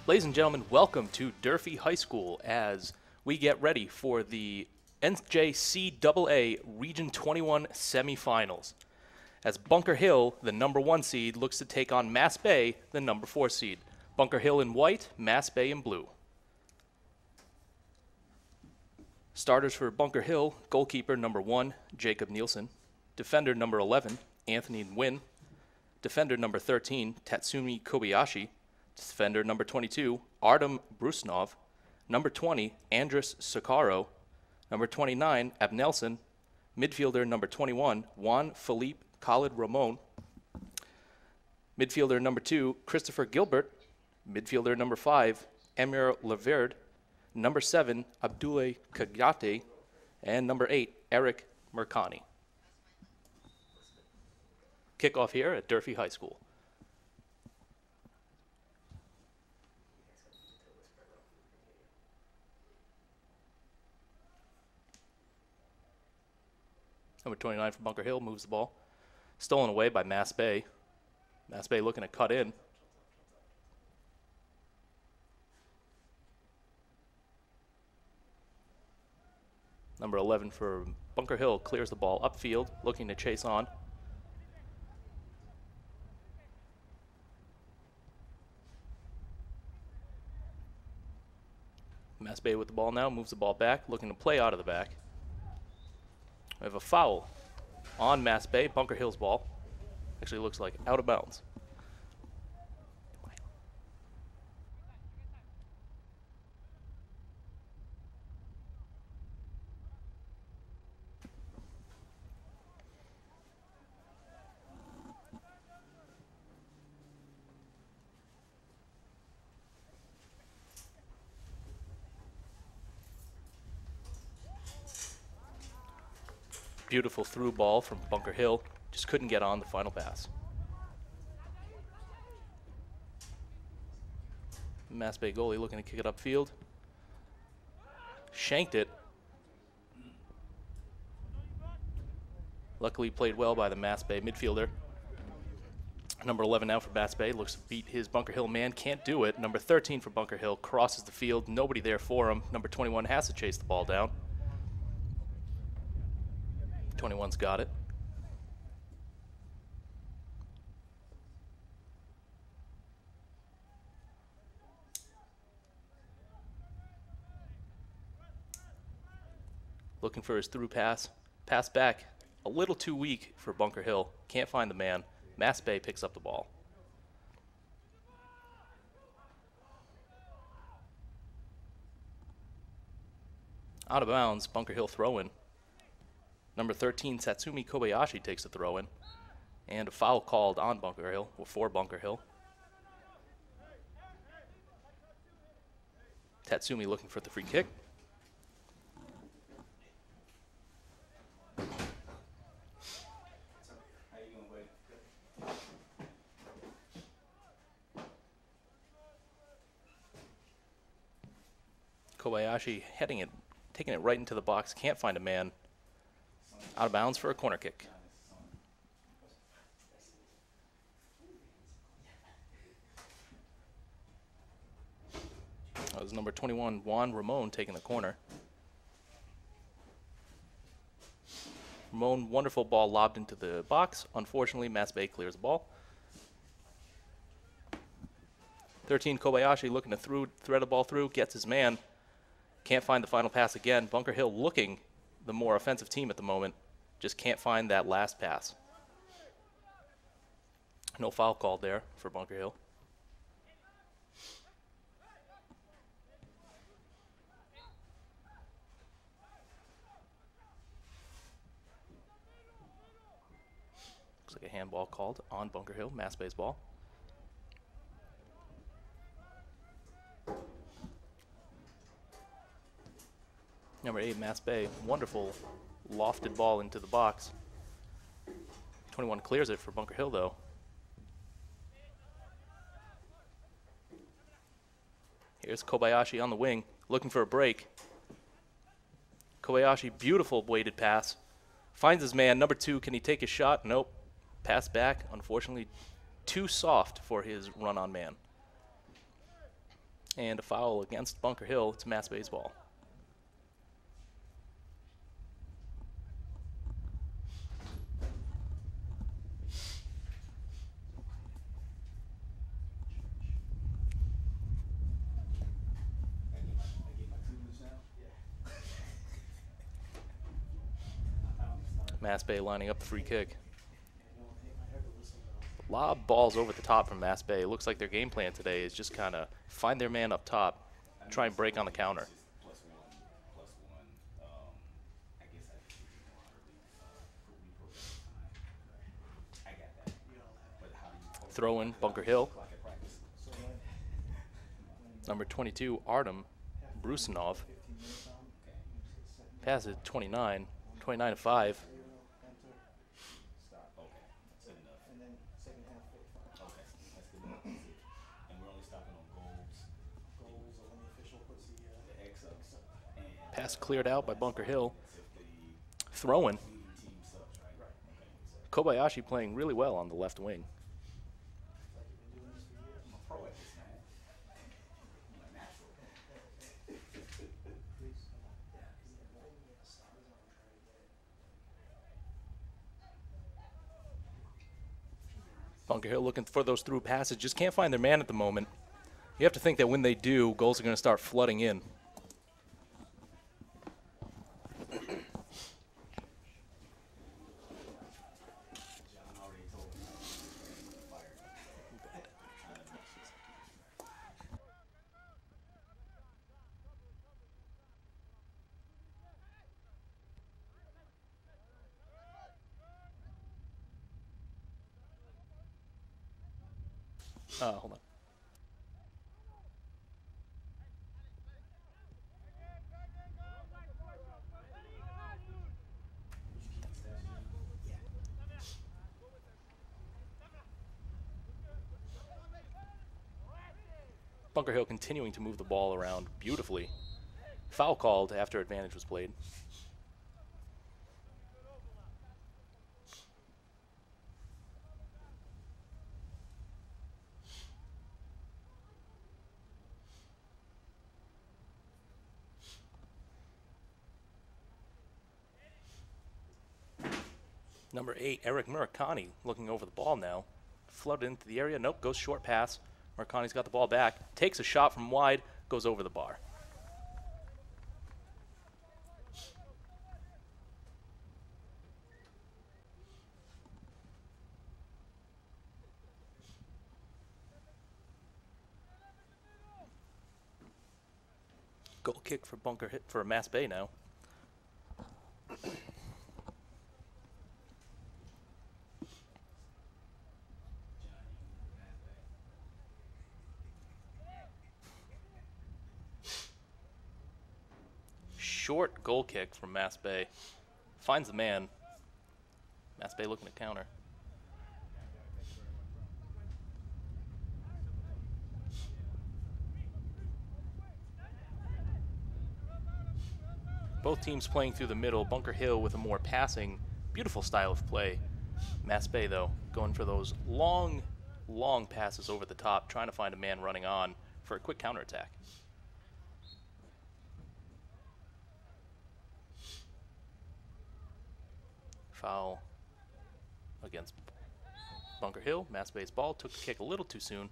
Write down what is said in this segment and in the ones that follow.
Ladies and gentlemen, welcome to Durfee High School as we get ready for the NJCAA Region 21 semifinals. As Bunker Hill, the #1 seed, looks to take on Mass Bay, the #4 seed. Bunker Hill in white, Mass Bay in blue. Starters for Bunker Hill: goalkeeper #1, Jacob Nielsen; defender #11, Anthony Nguyen; defender #13, Tatsumi Kobayashi; defender #22, Artem Brusnov; #20, Andres Sakaro; #29, Abnelson; midfielder #21, Juan Felipe Khalid Ramon; midfielder #2, Christopher Gilbert; midfielder #5, Emir Laverde; #7, Abdoulaye Kagate; and #8, Eric Mercani. Kickoff here at Durfee High School. #29 for Bunker Hill moves the ball. Stolen away by Mass Bay. Mass Bay looking to cut in. #11 for Bunker Hill clears the ball upfield, looking to chase on. Mass Bay with the ball now, moves the ball back, looking to play out of the back. We have a foul on Mass Bay. Bunker Hill's ball actually looks like out of bounds. Beautiful through ball from Bunker Hill. Just couldn't get on the final pass. Mass Bay goalie looking to kick it upfield. Shanked it. Luckily played well by the Mass Bay midfielder. #11 now for Mass Bay. Looks to beat his Bunker Hill man. Can't do it. #13 for Bunker Hill crosses the field. Nobody there for him. #21 has to chase the ball down. 21's got it. Looking for his through pass. Pass back. A little too weak for Bunker Hill. Can't find the man. Mass Bay picks up the ball. Out of bounds, Bunker Hill throw in. #13, Tatsumi Kobayashi takes the throw in. And a foul called on Bunker Hill, or for Bunker Hill. Tatsumi looking for the free kick. Kobayashi heading it, taking it right into the box, can't find a man. Out of bounds for a corner kick. That was #21, Juan Ramon, taking the corner. Ramon, wonderful ball lobbed into the box. Unfortunately, Mass Bay clears the ball. 13, Kobayashi looking to thread the ball through, gets his man. Can't find the final pass again. Bunker Hill looking the more offensive team at the moment. Just can't find that last pass. No foul called there for Bunker Hill. Looks like a handball called on Bunker Hill, Mass Bay's ball. #8, Mass Bay, wonderful lofted ball into the box. 21 clears it for Bunker Hill though. Here's Kobayashi on the wing, looking for a break. Kobayashi, beautiful weighted pass. Finds his man, #2, can he take a shot? Nope. Pass back, unfortunately too soft for his run on man. And a foul against Bunker Hill. It's Mass baseball. Mass Bay lining up the free kick. Lob balls over the top from Mass Bay. It looks like their game plan today is just kind of find their man up top, try and break on the counter. Throw in Bunker Hill. Number 22, Artem Brusinov. Pass it 29 to 5. Pass cleared out by Bunker Hill. Throwing. Kobayashi playing really well on the left wing. Bunker Hill looking for those through passes. Just can't find their man at the moment. You have to think that when they do, goals are going to start flooding in. Hold on. Bunker Hill continuing to move the ball around beautifully. Foul called after advantage was played. Number 8, Eric Murakami, looking over the ball now. Flooded into the area. Nope, goes short pass. Murakami's got the ball back. Takes a shot from wide. Goes over the bar. Goal kick for for Mass Bay now. Short goal kick from Mass Bay. Finds the man. Mass Bay looking to counter. Both teams playing through the middle. Bunker Hill with a more passing, beautiful style of play. Mass Bay, though, going for those long passes over the top, trying to find a man running on for a quick counterattack. Foul against Bunker Hill. Mass Bay's ball. Took the kick a little too soon.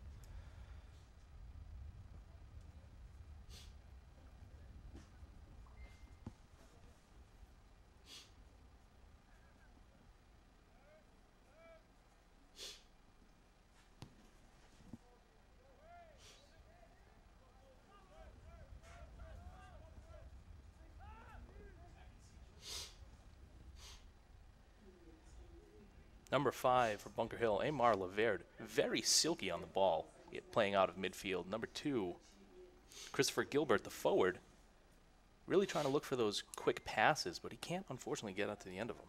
Number 5 for Bunker Hill, Amar Laverde, very silky on the ball, playing out of midfield. Number 2, Christopher Gilbert, the forward, really trying to look for those quick passes, but he can't unfortunately get up to the end of them.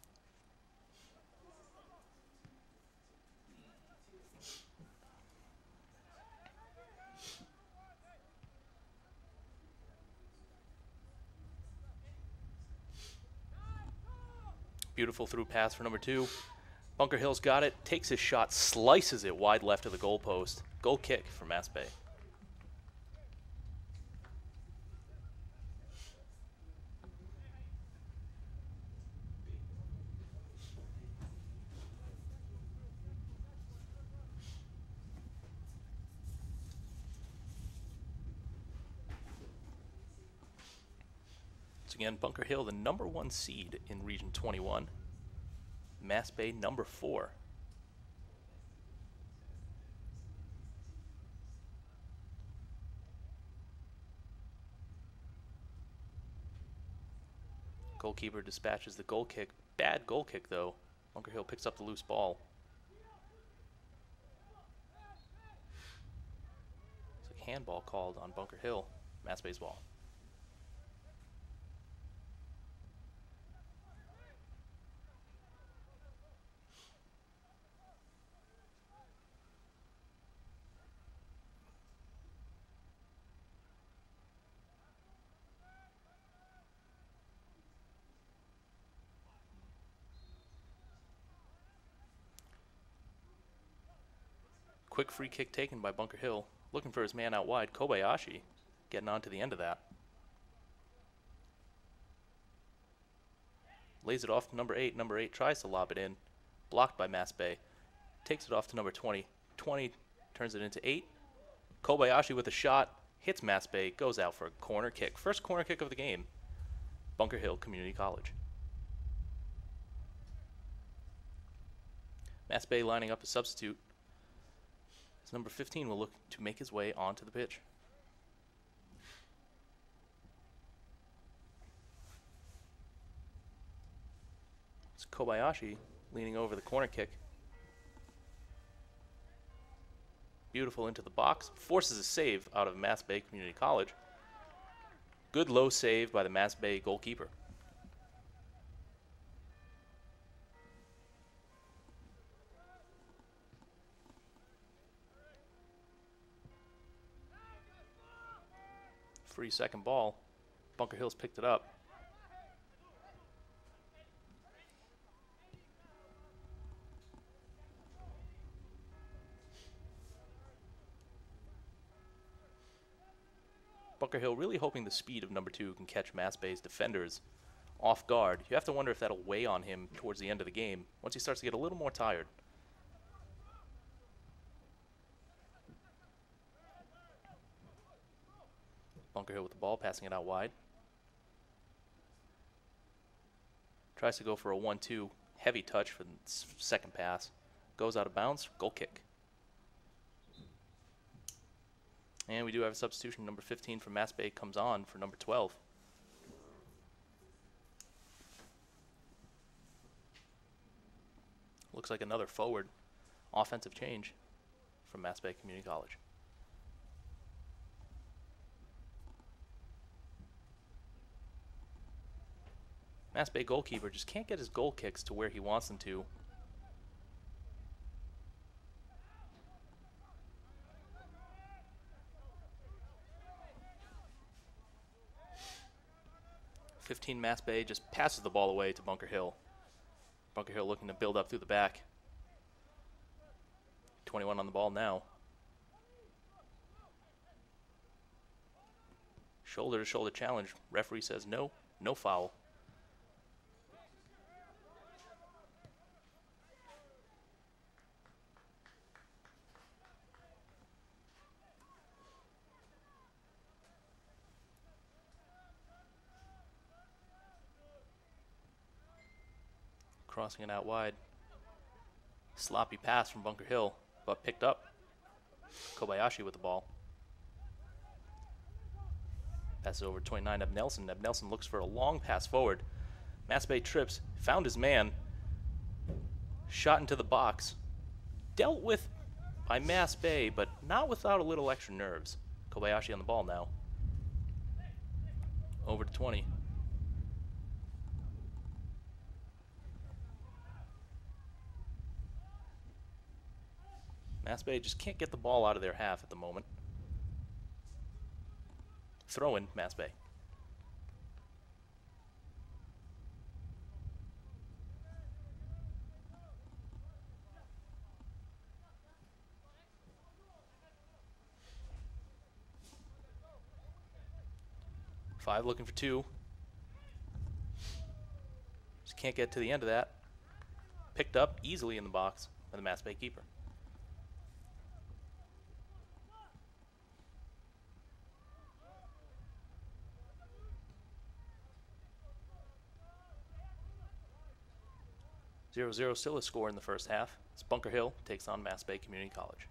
Beautiful through pass for number 2. Bunker Hill's got it, takes his shot, slices it wide left of the goalpost. Goal kick for Mass Bay. Once again, Bunker Hill, the number 1 seed in Region 21. Mass Bay, number 4. Goalkeeper dispatches the goal kick. Bad goal kick, though. Bunker Hill picks up the loose ball. It's a handball called on Bunker Hill. Mass Bay's ball. Quick free kick taken by Bunker Hill. Looking for his man out wide. Kobayashi getting on to the end of that. Lays it off to number 8. Number 8 tries to lob it in. Blocked by Mass Bay. Takes it off to number 20. 20 turns it into 8. Kobayashi with a shot. Hits Mass Bay. Goes out for a corner kick. First corner kick of the game. Bunker Hill Community College. Mass Bay lining up a substitute. As number 15 will look to make his way onto the pitch. It's Kobayashi leaning over the corner kick. Beautiful into the box. Forces a save out of Mass Bay Community College. Good low save by the Mass Bay goalkeeper. Free second ball. Bunker Hill's picked it up. Bunker Hill really hoping the speed of number 2 can catch Mass Bay's defenders off guard. You have to wonder if that'll weigh on him towards the end of the game once he starts to get a little more tired. Bunker Hill with the ball, passing it out wide. Tries to go for a 1-2 heavy touch for the second pass. Goes out of bounds, goal kick. And we do have a substitution. Number 15 from Mass Bay comes on for number 12. Looks like another forward offensive change from Mass Bay Community College. Mass Bay goalkeeper just can't get his goal kicks to where he wants them to. Mass Bay just passes the ball away to Bunker Hill. Bunker Hill looking to build up through the back. 21 on the ball now. Shoulder to shoulder challenge. Referee says no, no foul. Crossing it out wide. Sloppy pass from Bunker Hill, but picked up. Kobayashi with the ball. Passes over 29, Neb Nelson. Neb Nelson looks for a long pass forward. Mass Bay trips, found his man. Shot into the box. Dealt with by Mass Bay, but not without a little extra nerves. Kobayashi on the ball now. Over to 20. Mass Bay just can't get the ball out of their half at the moment. Throw in, Mass Bay. Five looking for 2. Just can't get to the end of that. Picked up easily in the box by the Mass Bay keeper. 0-0 still a score in the first half as Bunker Hill takes on Mass Bay Community College.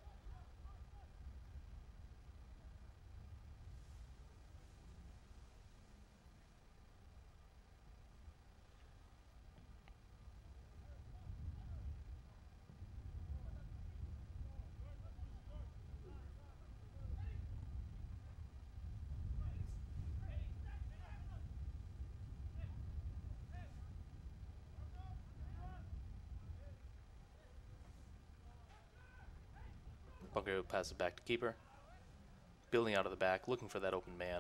Bunker Hill passes back to keeper. Building out of the back, looking for that open man.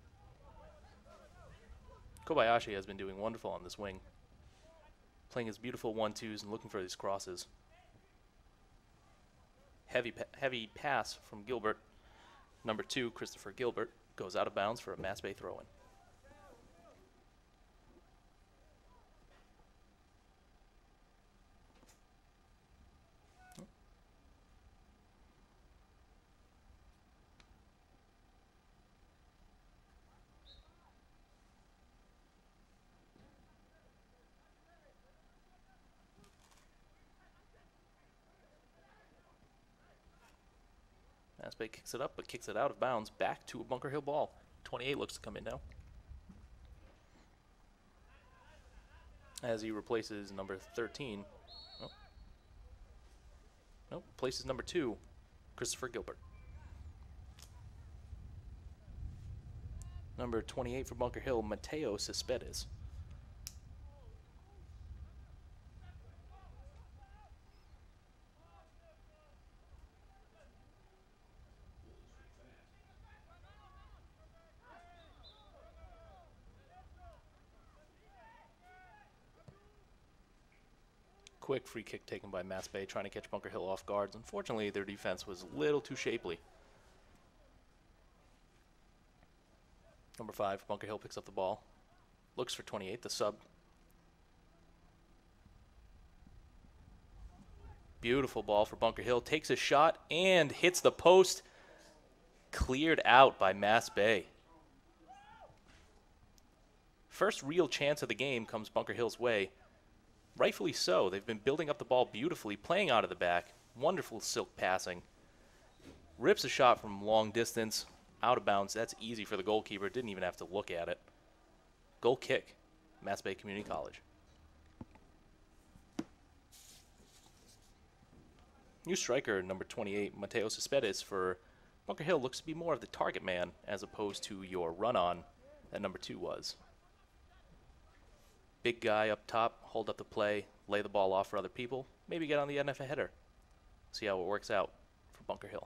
Kobayashi has been doing wonderful on this wing. Playing his beautiful 1-2s and looking for these crosses. Heavy pass from Gilbert. Number 2, Christopher Gilbert, goes out of bounds for a Mass Bay throw-in. Mass Bay kicks it up, but kicks it out of bounds back to a Bunker Hill ball. 28 looks to come in now, as he replaces number 13. Oh. Nope, places number 2, Christopher Gilbert. Number 28 for Bunker Hill, Mateo Cespedes. Quick free kick taken by Mass Bay, trying to catch Bunker Hill off guards. Unfortunately, their defense was a little too shapely. Number 5, Bunker Hill picks up the ball. Looks for 28, the sub. Beautiful ball for Bunker Hill. Takes a shot and hits the post. Cleared out by Mass Bay. First real chance of the game comes Bunker Hill's way. Rightfully so. They've been building up the ball beautifully, playing out of the back. Wonderful silk passing. Rips a shot from long distance, out of bounds. That's easy for the goalkeeper. Didn't even have to look at it. Goal kick, Mass Bay Community College. New striker, number 28, Mateo Cespedes for Bunker Hill, looks to be more of the target man as opposed to your run-on that number 2 was. Big guy up top, hold up the play, lay the ball off for other people, maybe get on the end of a header. See how it works out for Bunker Hill.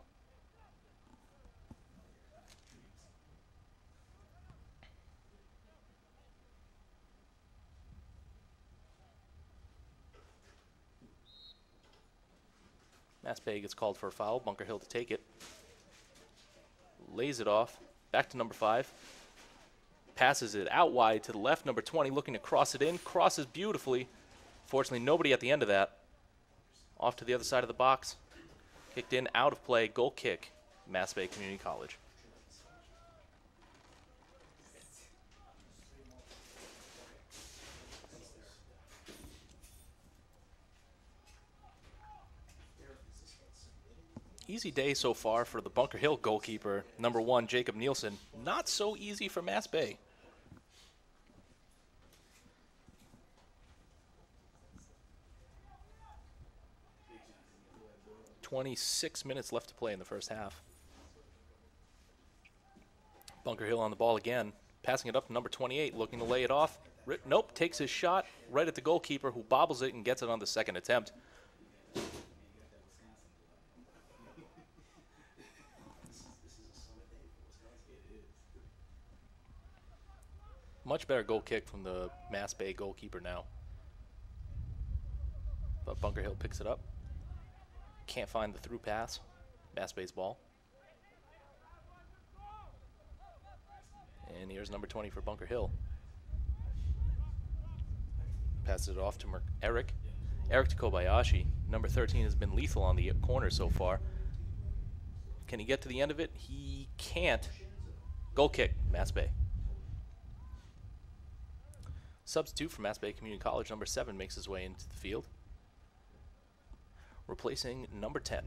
Mass Bay gets called for a foul, Bunker Hill to take it. Lays it off, back to number 5. Passes it out wide to the left. Number 20 looking to cross it in. Crosses beautifully. Fortunately, nobody at the end of that. Off to the other side of the box. Kicked in, out of play. Goal kick, Mass Bay Community College. Easy day so far for the Bunker Hill goalkeeper, number 1, Jacob Nielsen. Not so easy for Mass Bay. 26 minutes left to play in the first half. Bunker Hill on the ball again, passing it up to number 28, looking to lay it off. Nope, takes his shot right at the goalkeeper, who bobbles it and gets it on the second attempt. Much better goal kick from the Mass Bay goalkeeper now. But Bunker Hill picks it up. Can't find the through pass. Mass Bay's ball. And here's number 20 for Bunker Hill. Passes it off to Eric. Eric to Kobayashi. Number 13 has been lethal on the corner so far. Can he get to the end of it? He can't. Goal kick, Mass Bay. Substitute for Mass Bay Community College, number 7 makes his way into the field, replacing number 10.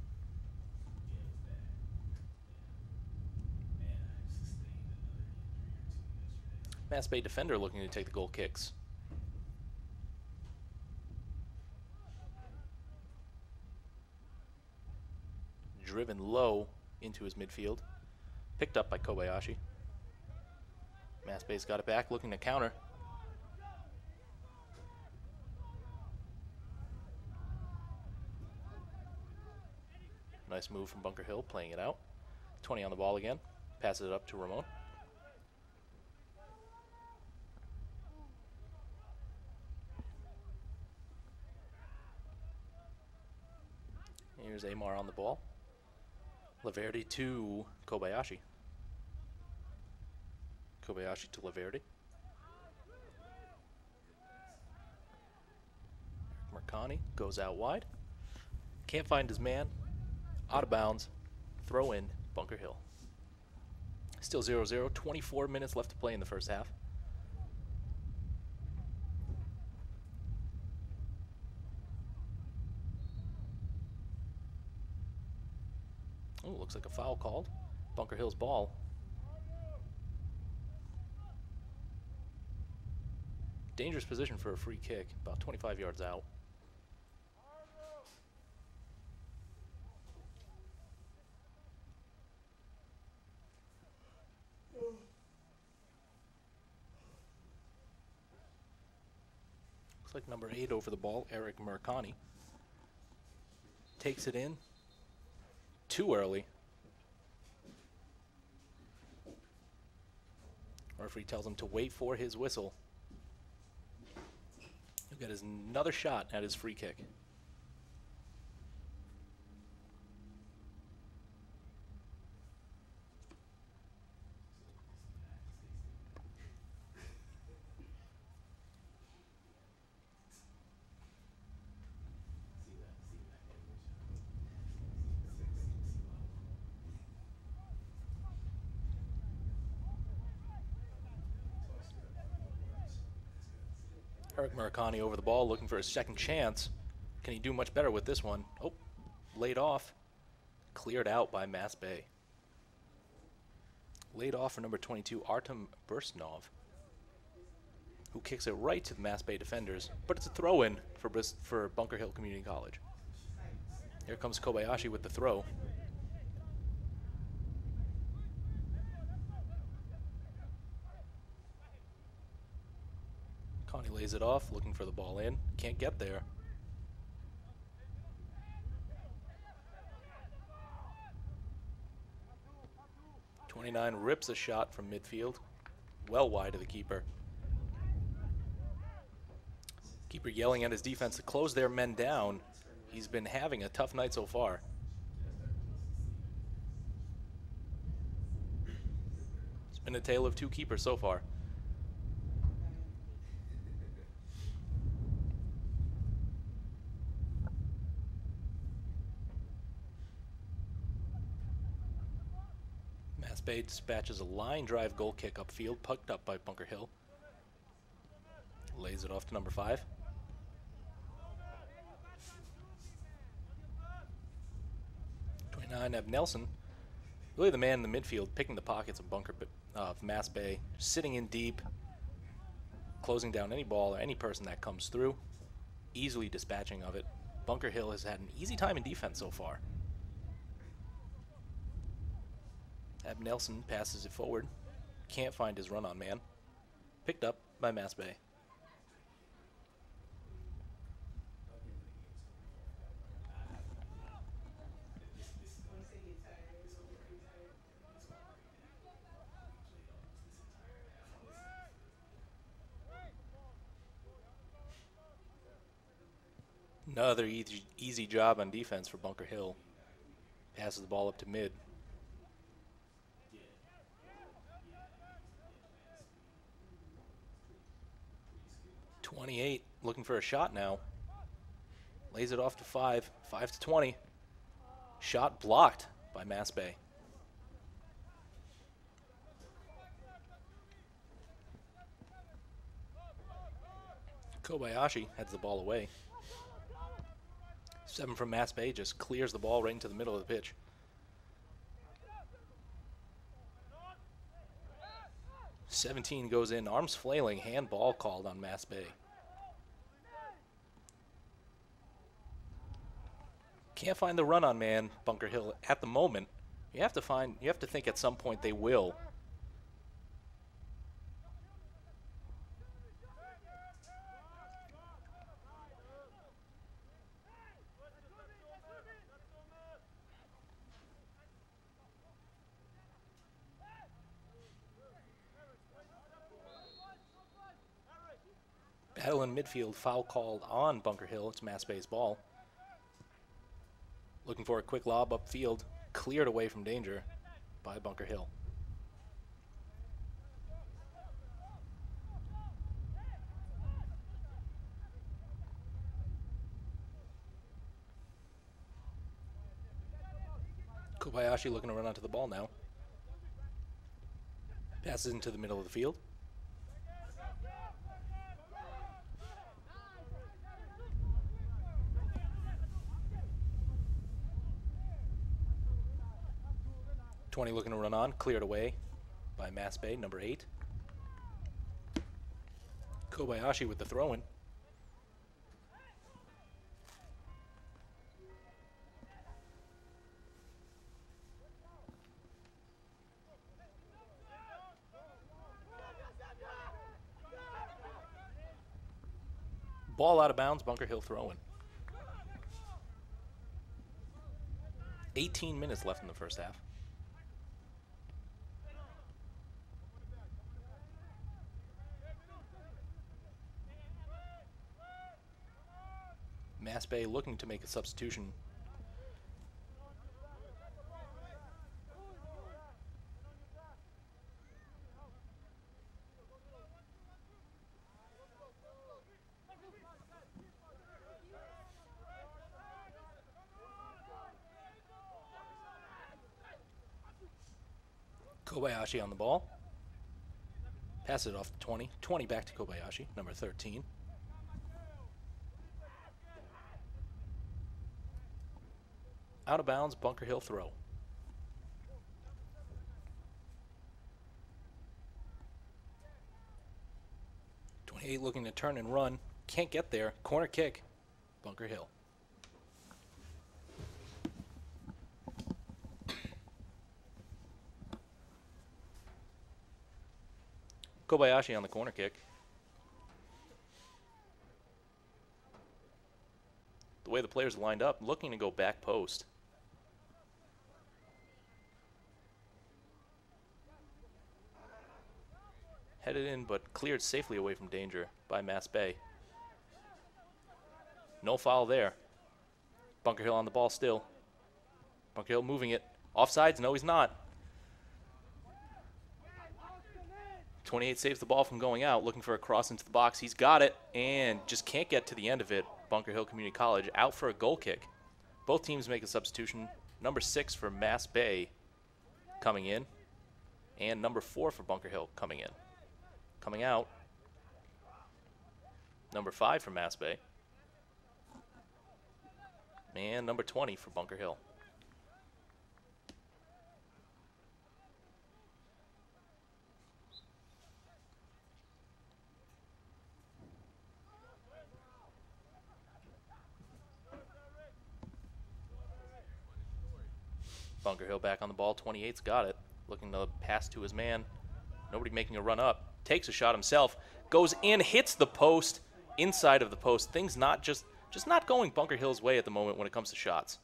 Mass Bay defender looking to take the goal kicks. Driven low into his midfield. Picked up by Kobayashi. Mass Bay's got it back, looking to counter. Nice move from Bunker Hill, playing it out. 20 on the ball again. Passes it up to Ramon. Here's Amar on the ball. Laverty to Kobayashi. Kobayashi to Laverty. Mercani goes out wide. Can't find his man. Out of bounds. Throw in, Bunker Hill. Still 0-0. 24 minutes left to play in the first half. Oh, looks like a foul called. Bunker Hill's ball. Dangerous position for a free kick, about 25 yards out. Looks like number 8 over the ball, Eric Mercani. Takes it in. Too early. Referee tells him to wait for his whistle. He'll get another shot at his free kick. Eric Murakami over the ball, looking for a second chance. Can he do much better with this one? Oh, laid off. Cleared out by Mass Bay. Laid off for number 22, Artem Bursnov, who kicks it right to the Mass Bay defenders, but it's a throw-in for Bunker Hill Community College. Here comes Kobayashi with the throw. Connie lays it off, looking for the ball in. Can't get there. '29 rips a shot from midfield, well wide of the keeper. Keeper yelling at his defense to close their men down. He's been having a tough night so far. It's been a tale of two keepers so far. Mass Bay dispatches a line drive goal kick upfield, pucked up by Bunker Hill. Lays it off to number 5. Ev Nelson, really the man in the midfield, picking the pockets of Mass Bay, sitting in deep, closing down any ball or any person that comes through, easily dispatching of it. Bunker Hill has had an easy time in defense so far. Ab Nelson passes it forward, can't find his run-on man, picked up by Mass Bay. Another easy job on defense for Bunker Hill. Passes the ball up to mid. '28 looking for a shot now. Lays it off to 5. 5 to 20. Shot blocked by Mass Bay. Kobayashi heads the ball away. 7 from Mass Bay just clears the ball right into the middle of the pitch. 17 goes in, arms flailing, handball called on Mass Bay. Can't find the run on man, Bunker Hill at the moment. You have to think at some point they will. Battle in midfield, foul called on Bunker Hill. It's Mass Bay's ball. Looking for a quick lob upfield, cleared away from danger by Bunker Hill. Kobayashi looking to run onto the ball now. Passes into the middle of the field. .20 looking to run on, cleared away by Mass Bay, number 8. Kobayashi with the throw-in. Ball out of bounds, Bunker Hill throw-in. 18 minutes left in the first half. Mass Bay looking to make a substitution. Kobayashi on the ball. Pass it off to 20. 20 back to Kobayashi, number 13. Out of bounds, Bunker Hill throw. .28 looking to turn and run. Can't get there. Corner kick, Bunker Hill. Kobayashi on the corner kick. The way the players lined up, looking to go back post. Headed in, but cleared safely away from danger by Mass Bay. No foul there. Bunker Hill on the ball still. Bunker Hill moving it. Offsides? No, he's not. 28 saves the ball from going out, looking for a cross into the box. He's got it, and just can't get to the end of it. Bunker Hill Community College out for a goal kick. Both teams make a substitution. Number 6 for Mass Bay coming in, and number 4 for Bunker Hill coming in. Coming out, number 5 for Mass Bay, and number 20 for Bunker Hill. Bunker Hill back on the ball. 28's got it. Looking to pass to his man. Nobody making a run up. Takes a shot himself. Goes in, hits the post, inside of the post. Things not just not going Bunker Hill's way at the moment when it comes to shots.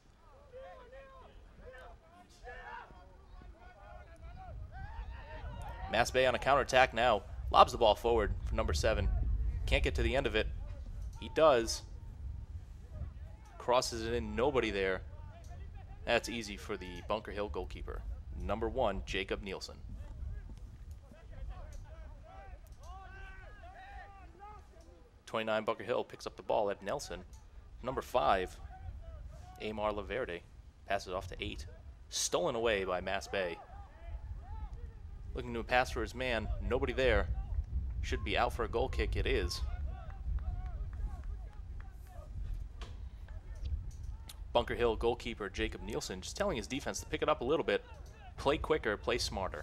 Mass Bay on a counterattack now. Lobs the ball forward for number 7. Can't get to the end of it. He does. Crosses it in. Nobody there. That's easy for the Bunker Hill goalkeeper. Number 1, Jacob Nielsen. .29 Bunker Hill picks up the ball at Nelson. Number 5, Amar Laverde. Passes off to 8. Stolen away by Mass Bay. Looking to pass for his man. Nobody there. Should be out for a goal kick. It is. Bunker Hill goalkeeper Jacob Nielsen just telling his defense to pick it up a little bit, play quicker, play smarter.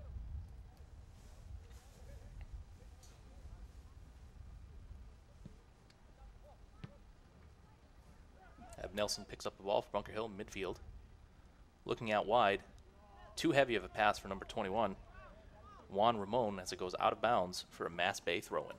Nelson picks up the ball for Bunker Hill midfield. Looking out wide. Too heavy of a pass for number 21. Juan Ramon as it goes out of bounds for a Mass Bay throw-in.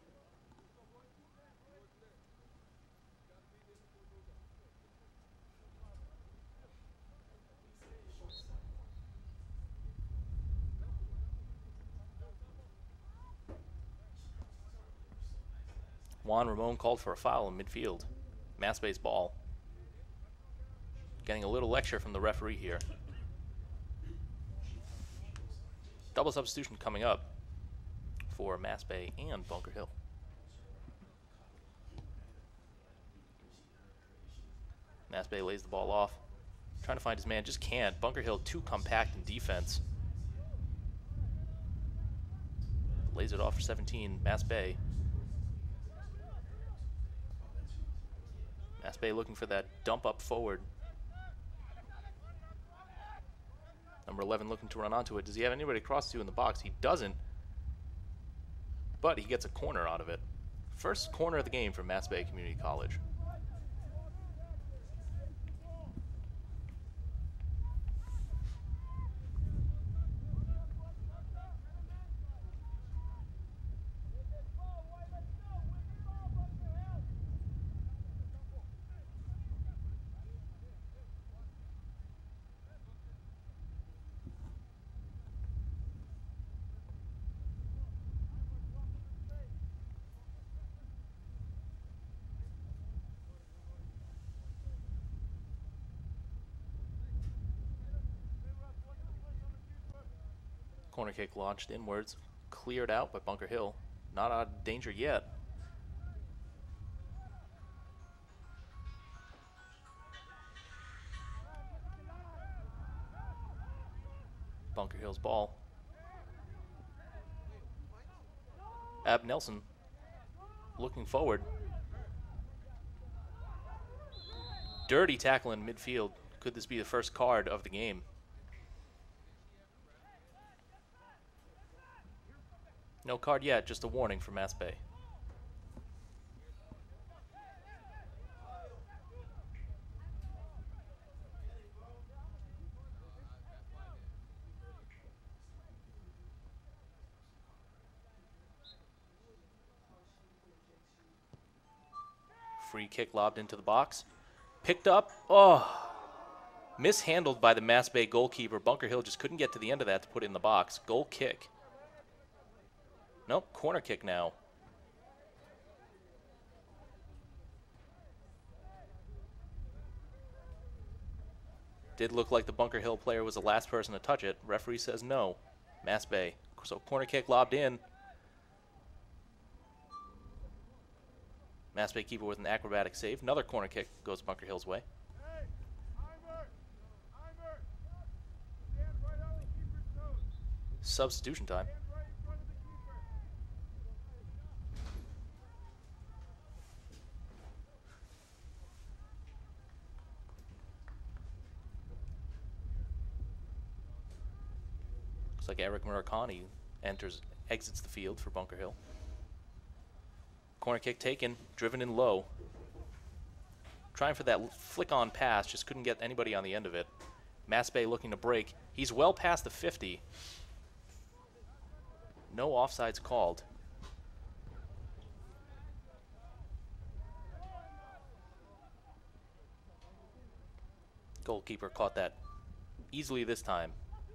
Juan Ramon called for a foul in midfield. Mass Bay's ball. Getting a little lecture from the referee here. Double substitution coming up for Mass Bay and Bunker Hill. Mass Bay lays the ball off. Trying to find his man, just can't. Bunker Hill too compact in defense. Lays it off for 17, Mass Bay. Mass Bay looking for that dump up forward. Number 11 looking to run onto it. Does he have anybody to cross to in the box? He doesn't. But he gets a corner out of it. First corner of the game for Mass Bay Community College. Corner kick launched inwards, cleared out by Bunker Hill. Not out of danger yet. Bunker Hill's ball. Ab Nelson looking forward. Dirty tackle in midfield. Could this be the first card of the game? No card yet, just a warning for Mass Bay. Free kick lobbed into the box. Picked up. Oh! Mishandled by the Mass Bay goalkeeper. Bunker Hill just couldn't get to the end of that to put it in the box. Goal kick. Nope, corner kick now. Did look like the Bunker Hill player was the last person to touch it. Referee says no. Mass Bay. So corner kick lobbed in. Mass Bay keeper with an acrobatic save. Another corner kick goes Bunker Hill's way. Substitution time. Like Eric Murakami exits the field for Bunker Hill. Corner kick taken, driven in low. Trying for that flick-on pass, just couldn't get anybody on the end of it. Mass Bay looking to break. He's well past the 50. No offsides called. Goalkeeper caught that easily this time.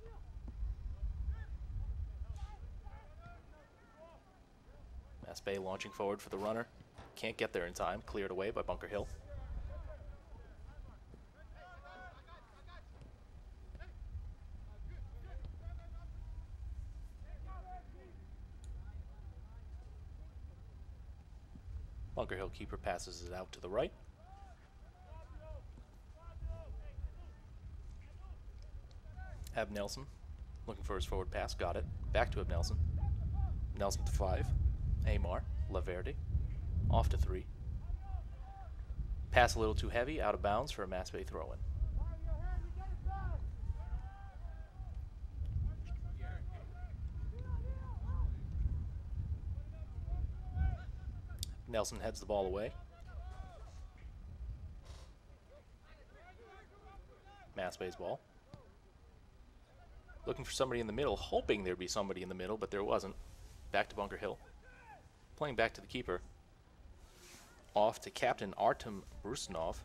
Mass Bay launching forward for the runner. Can't get there in time. Cleared away by Bunker Hill. Bunker Hill keeper passes it out to the right. Ab Nelson looking for his forward pass. Got it. Back to Ab Nelson. Nelson to 5. Amar, Laverde, off to 3. Pass a little too heavy, out of bounds for a Mass Bay throw-in. Nelson heads the ball away. Mass Bay's ball. Looking for somebody in the middle, hoping there'd be somebody in the middle, but there wasn't. Back to Bunker Hill. Playing back to the keeper. Off to Captain Artem Rusnov.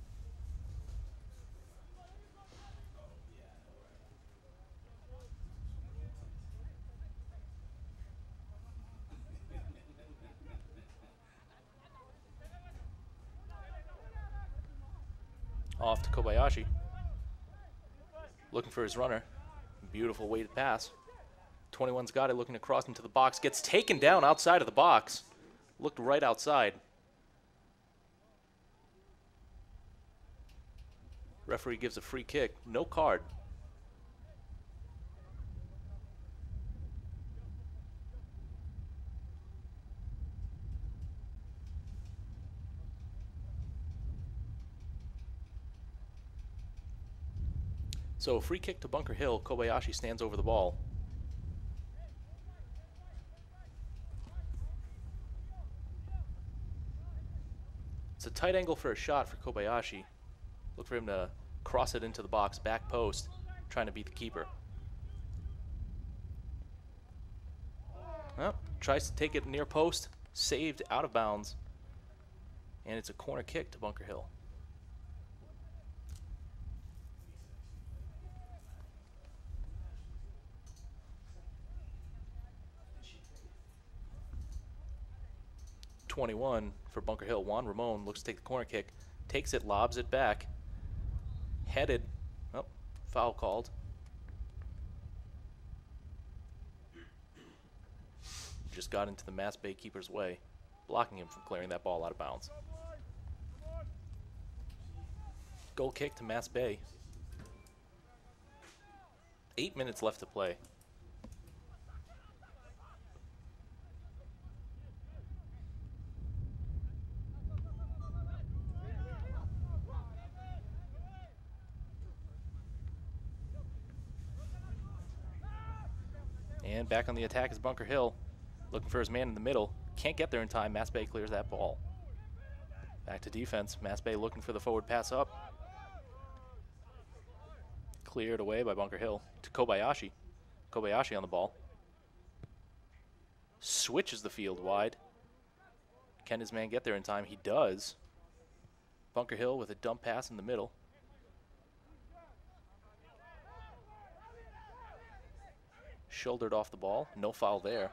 Off to Kobayashi. Looking for his runner. Beautiful weighted pass. 21's got it, looking to cross into the box. Gets taken down outside of the box. Looked right outside. Referee gives a free kick. No card. So free kick to Bunker Hill. Kobayashi stands over the ball. It's a tight angle for a shot for Kobayashi. Look for him to cross it into the box, back post, trying to beat the keeper. Well, tries to take it near post, saved out of bounds, and it's a corner kick to Bunker Hill. .21 for Bunker Hill. Juan Ramon looks to take the corner kick, takes it, lobs it back, headed. Oh, foul called. Just got into the Mass Bay keeper's way, blocking him from clearing that ball out of bounds. Goal kick to Mass Bay. 8 minutes left to play. And back on the attack is Bunker Hill, looking for his man in the middle. Can't get there in time. Mass Bay clears that ball. Back to defense. Mass Bay looking for the forward pass up. Cleared away by Bunker Hill to Kobayashi. Kobayashi on the ball. Switches the field wide. Can his man get there in time? He does. Bunker Hill with a dump pass in the middle. Shouldered off the ball. No foul there.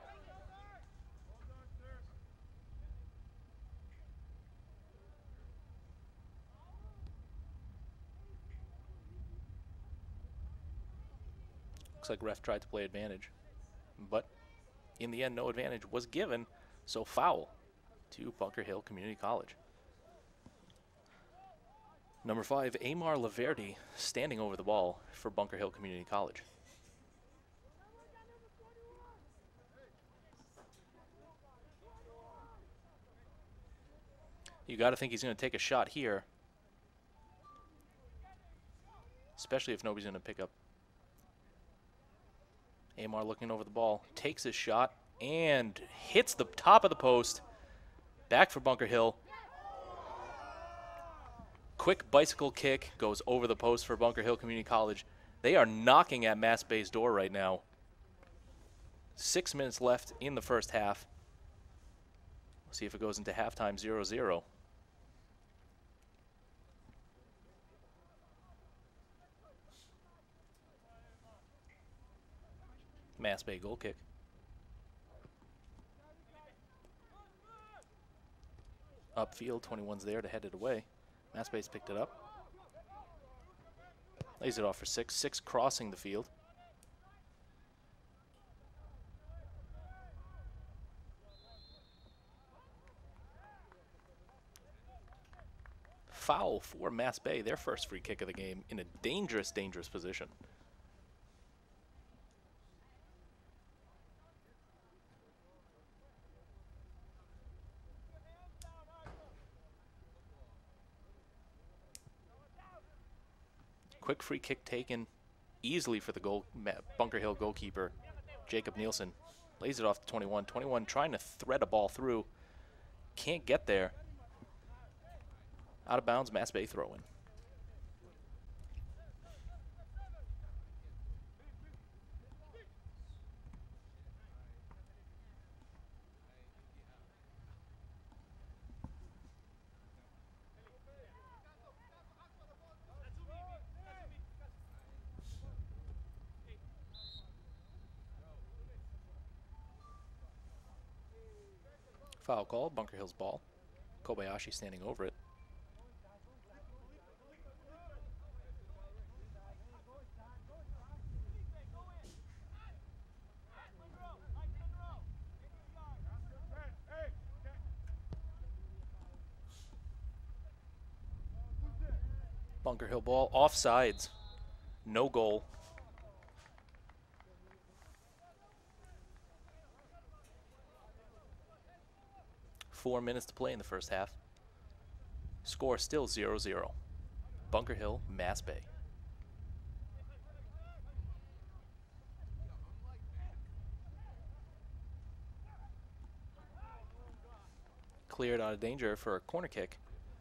Looks like ref tried to play advantage, but in the end no advantage was given, so foul to Bunker Hill Community College. Number 5, Amar Laverdi, standing over the ball for Bunker Hill Community College. You got to think he's going to take a shot here, especially if nobody's going to pick up. Amar looking over the ball, takes his shot and hits the top of the post. Back for Bunker Hill. Quick bicycle kick goes over the post for Bunker Hill Community College. They are knocking at Mass Bay's door right now. 6 minutes left in the first half. We'll see if it goes into halftime 0-0. Mass Bay goal kick. Upfield, 21's there to head it away. Mass Bay's picked it up. Lays it off for 6. 6 crossing the field. Foul for Mass Bay, their first free kick of the game, in a dangerous, dangerous position. Quick free kick taken easily for the Bunker Hill goalkeeper, Jacob Nielsen. Lays it off to 21. 21 trying to thread a ball through. Can't get there. Out of bounds, Mass Bay throw-in. Foul call, Bunker Hill's ball. Kobayashi standing over it. Bunker Hill ball, offsides. No goal. Four minutes to play in the first half. Score still 0-0. Bunker Hill, Mass Bay. Cleared out of danger for a corner kick.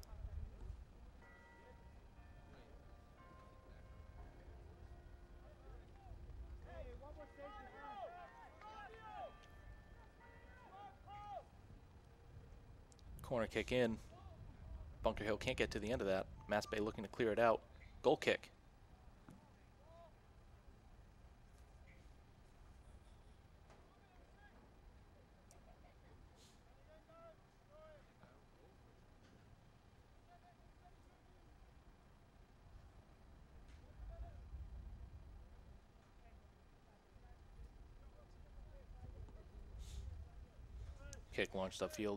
Corner kick in. Bunker Hill can't get to the end of that. Mass Bay looking to clear it out. Goal kick. Kick launched upfield.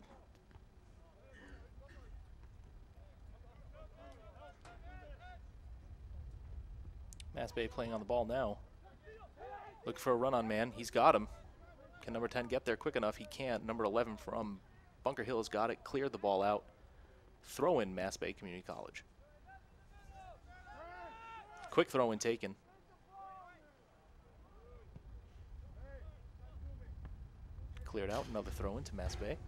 Mass Bay playing on the ball now. Looking for a run-on man. He's got him. Can number 10 get there quick enough? He can't. Number 11 from Bunker Hill has got it. Cleared the ball out. Throw in Mass Bay Community College. Quick throw in taken. Cleared out. Another throw in to Mass Bay.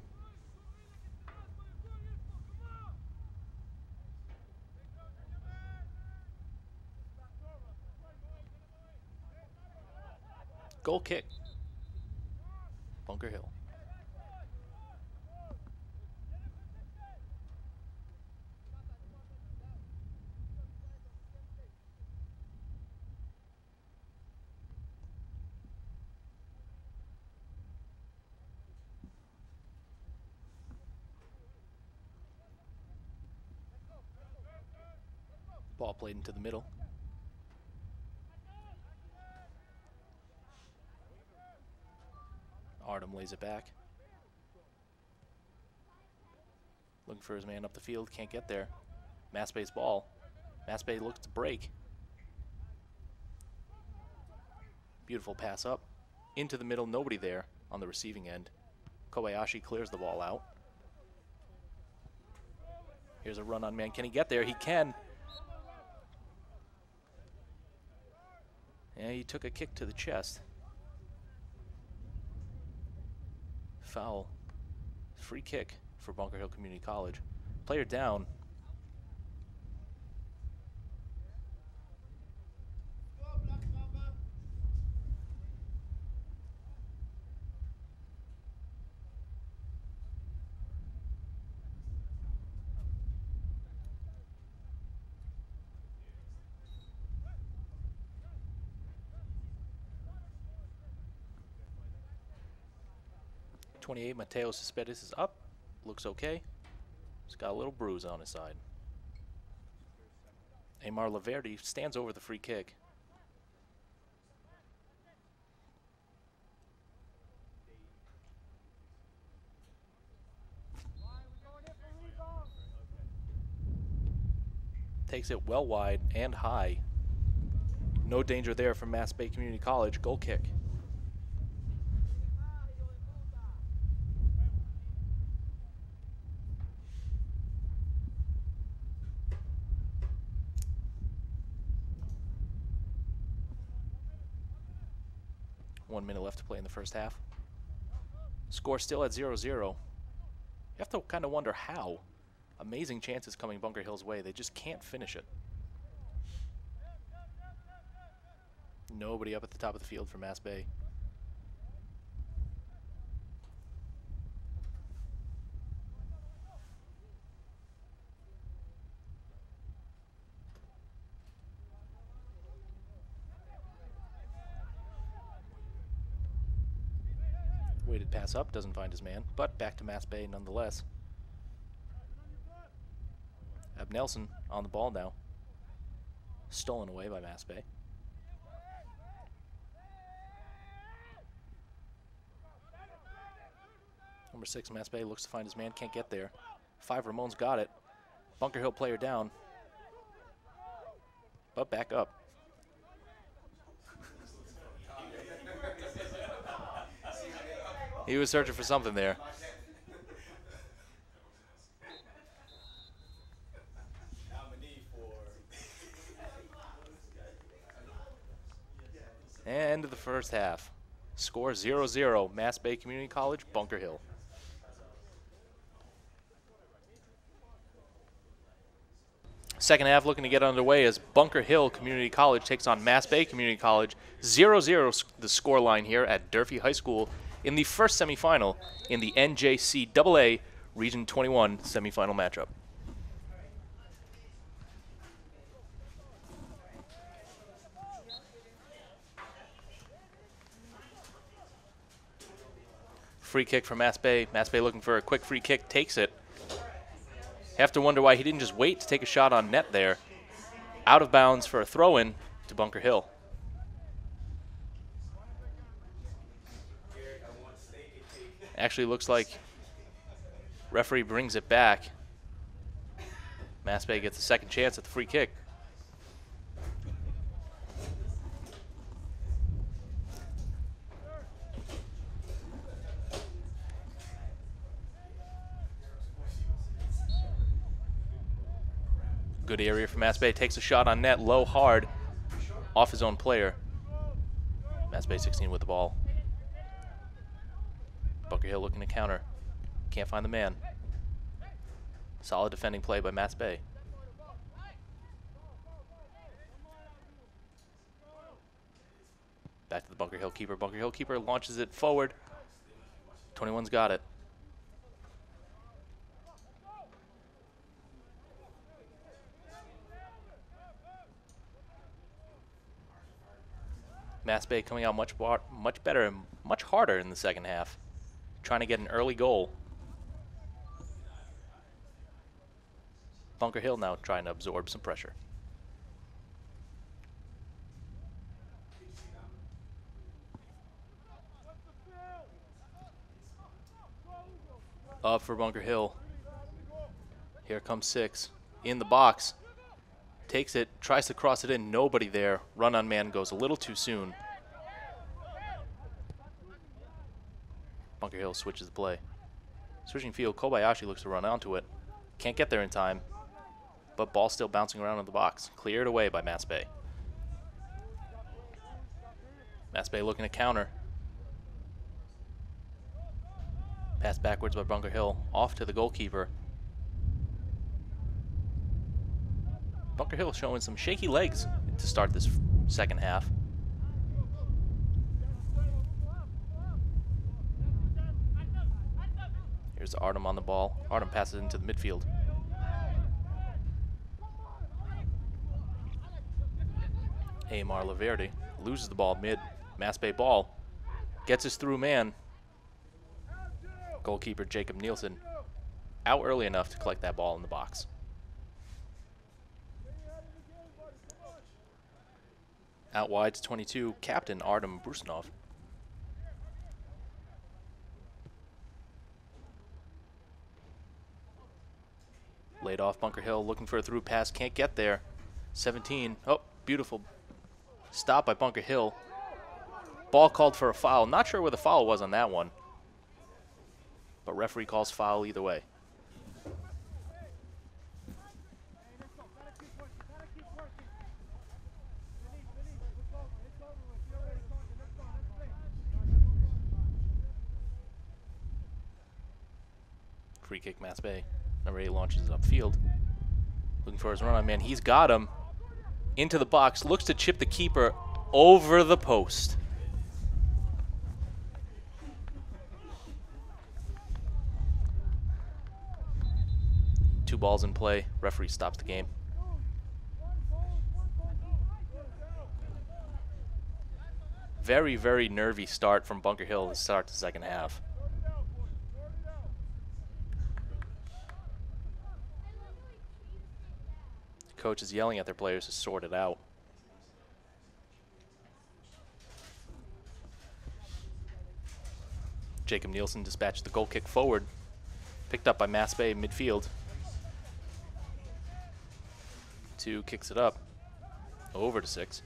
Goal kick. Bunker Hill. Ball played into the middle. Artem lays it back. Looking for his man up the field, can't get there. Mass Bay's ball. Mass Bay looks to break. Beautiful pass up. Into the middle, nobody there on the receiving end. Kobayashi clears the ball out. Here's a run on man. Can he get there? He can. Yeah, he took a kick to the chest. Foul. Free kick for Bunker Hill Community College. Player down. Mateo Cespedes is up. Looks okay. He's got a little bruise on his side. Amar Laverdi stands over the free kick. Takes it well wide and high. No danger there from Mass Bay Community College. Goal kick. 1 minute left to play in the first half. Score still at 0-0. You have to kind of wonder how. Amazing chances coming Bunker Hill's way. They just can't finish it. Nobody up at the top of the field for Mass Bay. Weighted pass up, doesn't find his man, but back to Mass Bay nonetheless. Ab Nelson on the ball now. Stolen away by Mass Bay. Number 6, Mass Bay looks to find his man, can't get there. 5, Ramon's got it. Bunker Hill player down. But back up. He was searching for something there. End of the first half. Score 0-0. Mass Bay Community College, Bunker Hill. Second half looking to get underway as Bunker Hill Community College takes on Mass Bay Community College. 0-0 the score line here at Durfee High School in the first semifinal in the NJCAA Region 21 semifinal matchup. Free kick from Mass Bay. Mass Bay looking for a quick free kick, takes it. Have to wonder why he didn't just wait to take a shot on net there. Out of bounds for a throw-in to Bunker Hill. Actually looks like referee brings it back. Mass Bay gets a second chance at the free kick. Good area for Mass Bay. Takes a shot on net, low, hard, off his own player. Mass Bay 16 with the ball. Bunker Hill looking to counter. Can't find the man. Solid defending play by Mass Bay. Back to the Bunker Hill keeper. Bunker Hill keeper launches it forward. 21's got it. Mass Bay coming out much better and much harder in the second half, trying to get an early goal. Bunker Hill now trying to absorb some pressure. Up for Bunker Hill. Here comes 6 in the box. Takes it, tries to cross it in, nobody there. Run on man goes a little too soon. Bunker Hill switches the play. Switching field, Kobayashi looks to run onto it. Can't get there in time, but ball still bouncing around in the box. Cleared away by Mass Bay. Mass Bay looking to counter. Pass backwards by Bunker Hill, off to the goalkeeper. Bunker Hill showing some shaky legs to start this second half. Here's Artem on the ball. Artem passes it into the midfield. Amar Laverde loses the ball mid. Mass Bay ball. Gets us through man. Goalkeeper Jacob Nielsen out early enough to collect that ball in the box. Out wide to 22, captain Artem Brusnov. Laid off Bunker Hill, looking for a through pass, can't get there. 17, oh, beautiful stop by Bunker Hill. Ball called for a foul. Not sure where the foul was on that one, but referee calls foul either way. Free kick, Mass Bay. Number 8 launches it upfield. Looking for his run on man. He's got him. Into the box. Looks to chip the keeper over the post. Two balls in play. Referee stops the game. Very, very nervy start from Bunker Hill to start the second half. Coach is yelling at their players to sort it out. Jacob Nielsen dispatched the goal kick forward. Picked up by Mass Bay midfield. 2 kicks it up. Over to 6.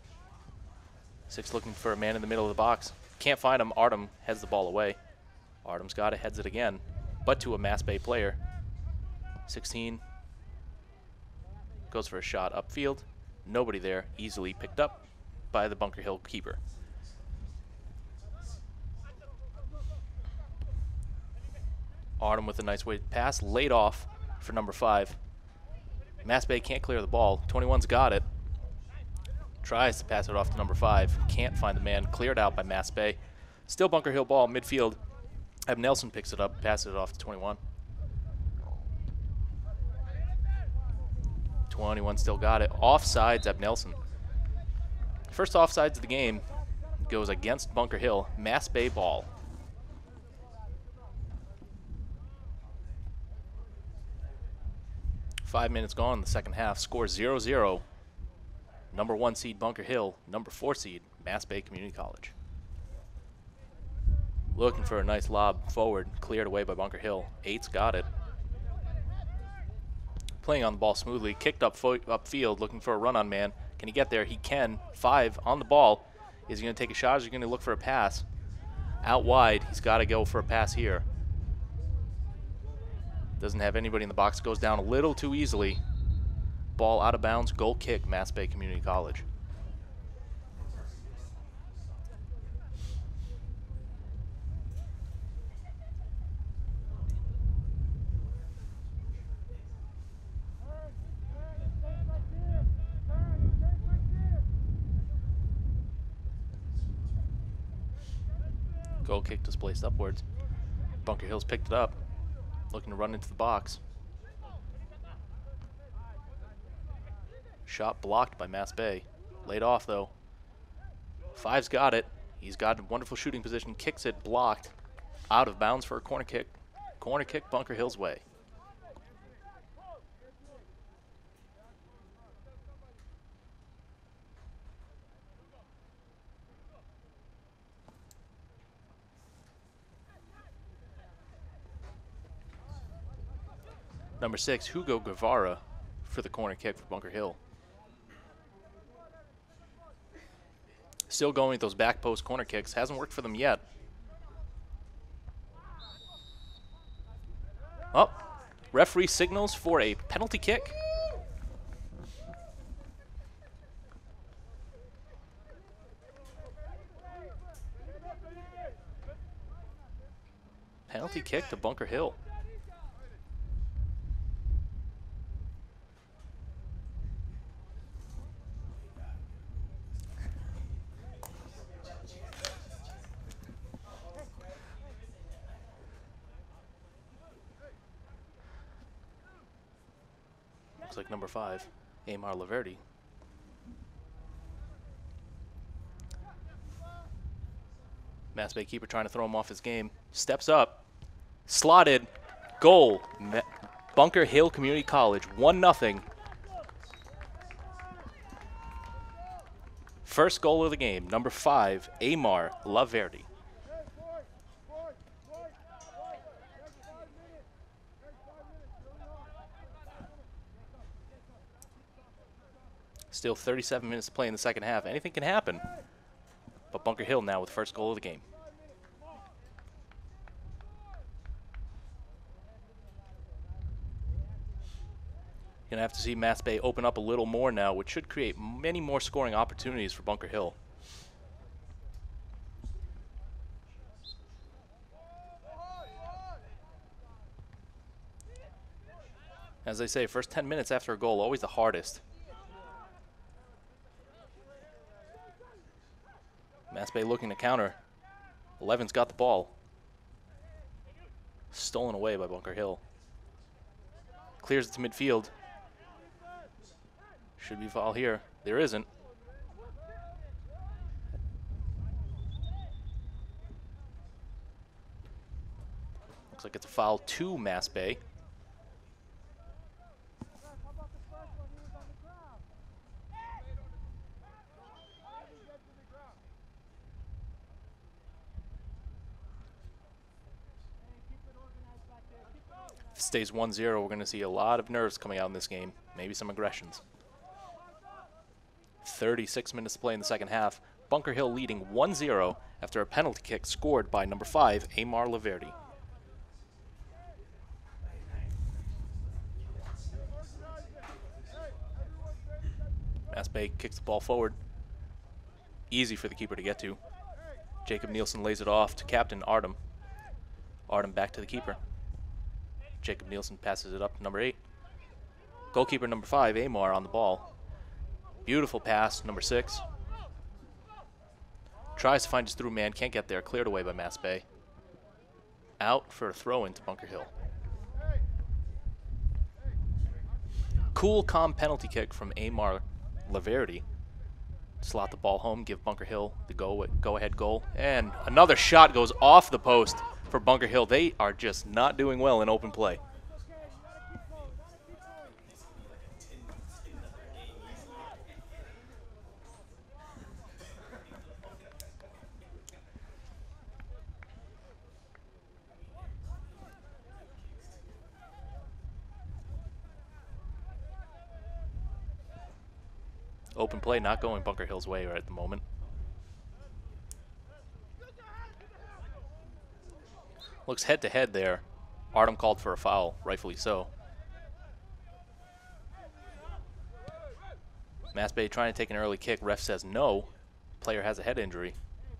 6 looking for a man in the middle of the box. Can't find him. Artem heads the ball away. Artem's got it, heads it again, but to a Mass Bay player. 16 goes for a shot upfield. Nobody there. Easily picked up by the Bunker Hill keeper. Artem with a nice weighted pass, laid off for number 5. Mass Bay can't clear the ball. 21's got it. Tries to pass it off to number 5. Can't find the man. Cleared out by Mass Bay. Still Bunker Hill ball midfield. Nelson picks it up, passes it off to 21. 21 still got it. Offsides, Nelson. First offsides of the game goes against Bunker Hill. Mass Bay ball. Five minutes gone in the second half. Score 0-0. Number 1 seed Bunker Hill. Number 4 seed Mass Bay Community College. Looking for a nice lob forward. Cleared away by Bunker Hill. 8's got it. Playing on the ball smoothly. Kicked upfield. Looking for a run on man. Can he get there? He can. 5 on the ball. Is he going to take a shot? Or is he going to look for a pass? Out wide. He's got to go for a pass here. Doesn't have anybody in the box. Goes down a little too easily. Ball out of bounds. Goal kick. Mass Bay Community College. Goal kick displaced upwards. Bunker Hill's picked it up. Looking to run into the box. Shot blocked by Mass Bay. Laid off though. 5's got it. He's got a wonderful shooting position. Kicks it, blocked. Out of bounds for a corner kick. Corner kick Bunker Hill's way. Number 6, Hugo Guevara for the corner kick for Bunker Hill. Still going with those back post corner kicks. Hasn't worked for them yet. Oh, referee signals for a penalty kick. Penalty kick to Bunker Hill. Looks like number 5, Amar Laverty. Mass Bay keeper trying to throw him off his game. Steps up. Slotted. Goal. Bunker Hill Community College. 1-0. First goal of the game. Number 5, Amar Laverty. Still 37 minutes to play in the second half. Anything can happen. But Bunker Hill now with first goal of the game. You're going to have to see Mass Bay open up a little more now, which should create many more scoring opportunities for Bunker Hill. As they say, first 10 minutes after a goal, always the hardest. Mass Bay looking to counter. 11's got the ball. Stolen away by Bunker Hill. Clears it to midfield. Should be a foul here. There isn't. Looks like it's a foul to Mass Bay. If it stays 1-0, we're going to see a lot of nerves coming out in this game. Maybe some aggressions. 36 minutes to play in the second half. Bunker Hill leading 1-0 after a penalty kick scored by number 5, Amar Laverty. Mass Bay kicks the ball forward. Easy for the keeper to get to. Jacob Nielsen lays it off to captain Artem. Artem back to the keeper. Jacob Nielsen passes it up to number 8. Goalkeeper number 5, Amar, on the ball. Beautiful pass, number 6. Tries to find his through man, can't get there. Cleared away by Mass Bay. Out for a throw-in to Bunker Hill. Cool, calm penalty kick from Amar Laverty. Slot the ball home, give Bunker Hill the go-ahead goal. And another shot goes off the post for Bunker Hill. They are just not doing well in open play. Open play not going Bunker Hill's way right at the moment. Looks head-to-head there. Artem called for a foul, rightfully so. Mass Bay trying to take an early kick. Ref says no. Player has a head injury.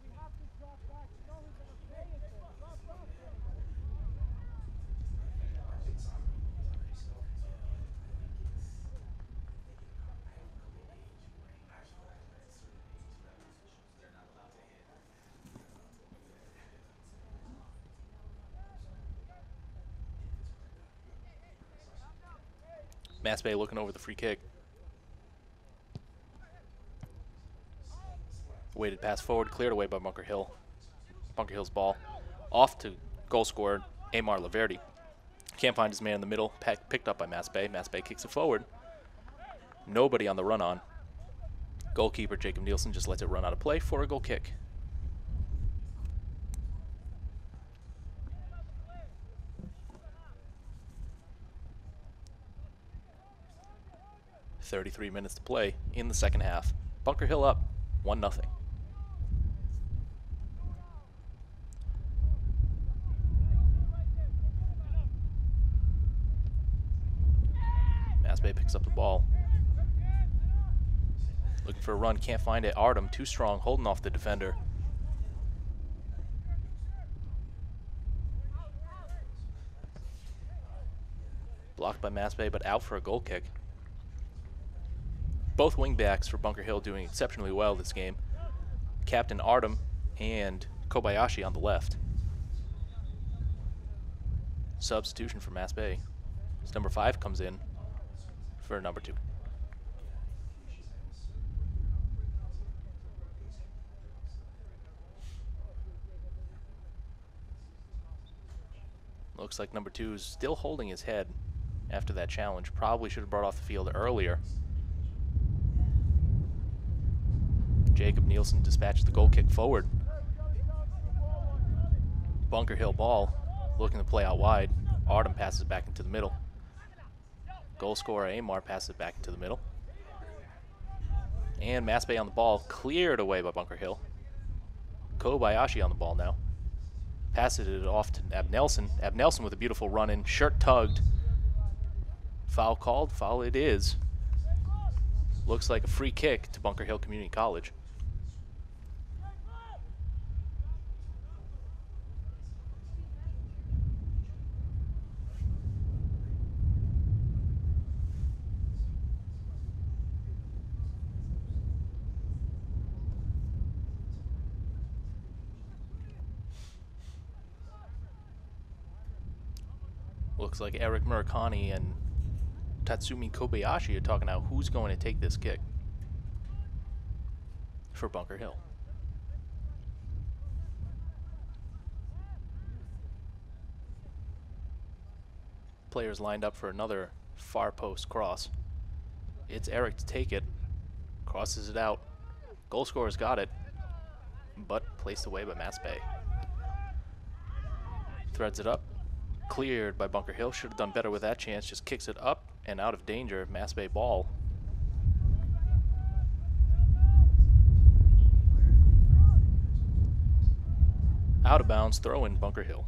Mass Bay looking over the free kick. Weighted pass forward, cleared away by Bunker Hill. Bunker Hill's ball off to goal scorer Amar Laverty. Can't find his man in the middle. Picked up by Mass Bay. Mass Bay kicks it forward. Nobody on the run on. Goalkeeper Jacob Nielsen just lets it run out of play for a goal kick. .33 minutes to play in the second half. Bunker Hill up 1-0. Mass Bay picks up the ball. Looking for a run, can't find it. Artem, too strong, holding off the defender. Blocked by Mass Bay, but out for a goal kick. Both wingbacks for Bunker Hill doing exceptionally well this game. Captain Artem and Kobayashi on the left. Substitution for Mass Bay. As number 5 comes in for number 2. Looks like number 2 is still holding his head after that challenge. Probably should have brought off the field earlier. Jacob Nielsen dispatched the goal kick forward. Bunker Hill ball, looking to play out wide. Artem passes it back into the middle. Goal scorer Amar passes it back into the middle. And Mass Bay on the ball, cleared away by Bunker Hill. Kobayashi on the ball now. Passes it off to Abnelson. Abnelson with a beautiful run-in, shirt tugged. Foul called, foul it is. Looks like a free kick to Bunker Hill Community College. Looks like Eric Murakami and Tatsumi Kobayashi are talking out who's going to take this kick for Bunker Hill. Players lined up for another far post cross. It's Eric to take it. Crosses it out. Goal scorer's got it, but placed away by Mass Bay. Threads it up. Cleared by Bunker Hill. Should have done better with that chance. Just kicks it up and out of danger. Mass Bay ball. Out of bounds. Throw in Bunker Hill.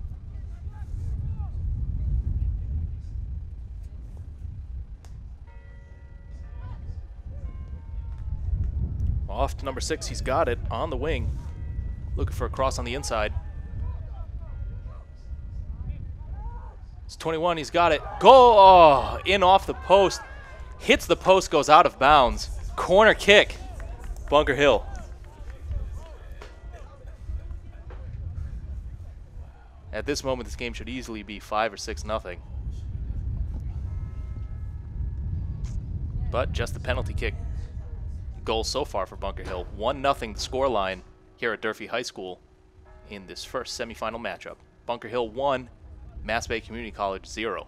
Off to number 6. He's got it on the wing. Looking for a cross on the inside. It's 21. He's got it. Goal! Oh, in off the post. Hits the post, goes out of bounds. Corner kick. Bunker Hill. At this moment, this game should easily be 5 or 6-0. But just the penalty kick goal so far for Bunker Hill. 1-0 the score line here at Durfee High School in this first semifinal matchup. Bunker Hill 1, Mass Bay Community College 0.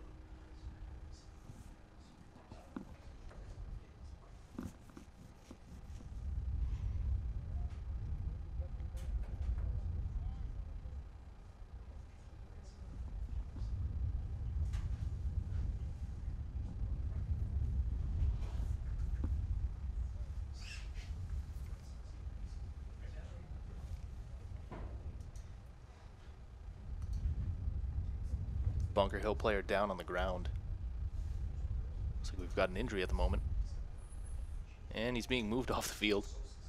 Bunker Hill player down on the ground. Looks like we've got an injury at the moment. And he's being moved off the field.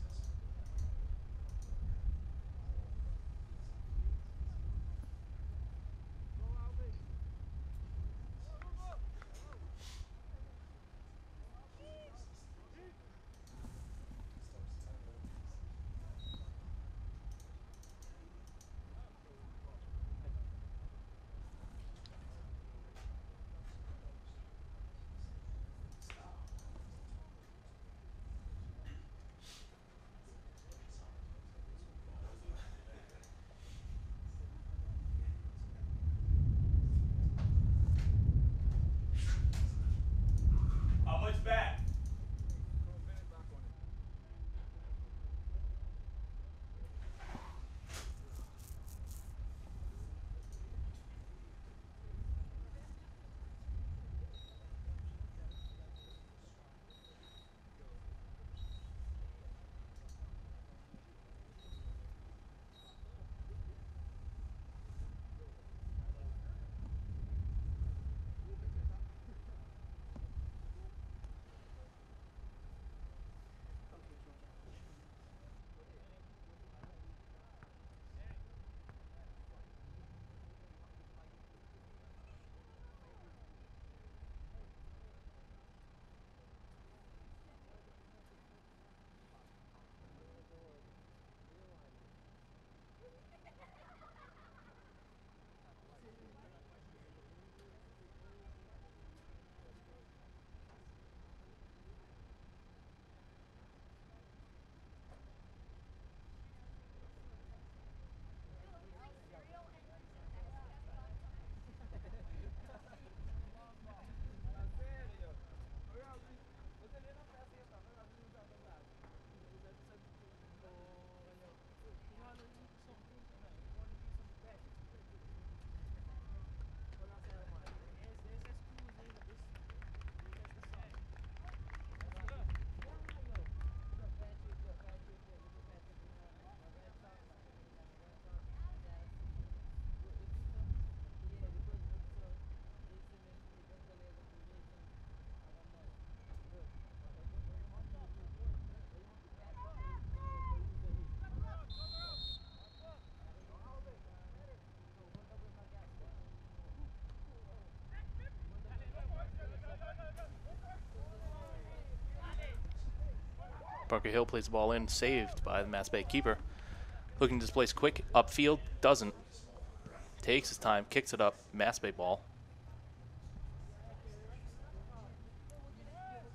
Bunker Hill plays the ball in, saved by the Mass Bay keeper. Looking to displace quick, upfield, doesn't. Takes his time, kicks it up, Mass Bay ball.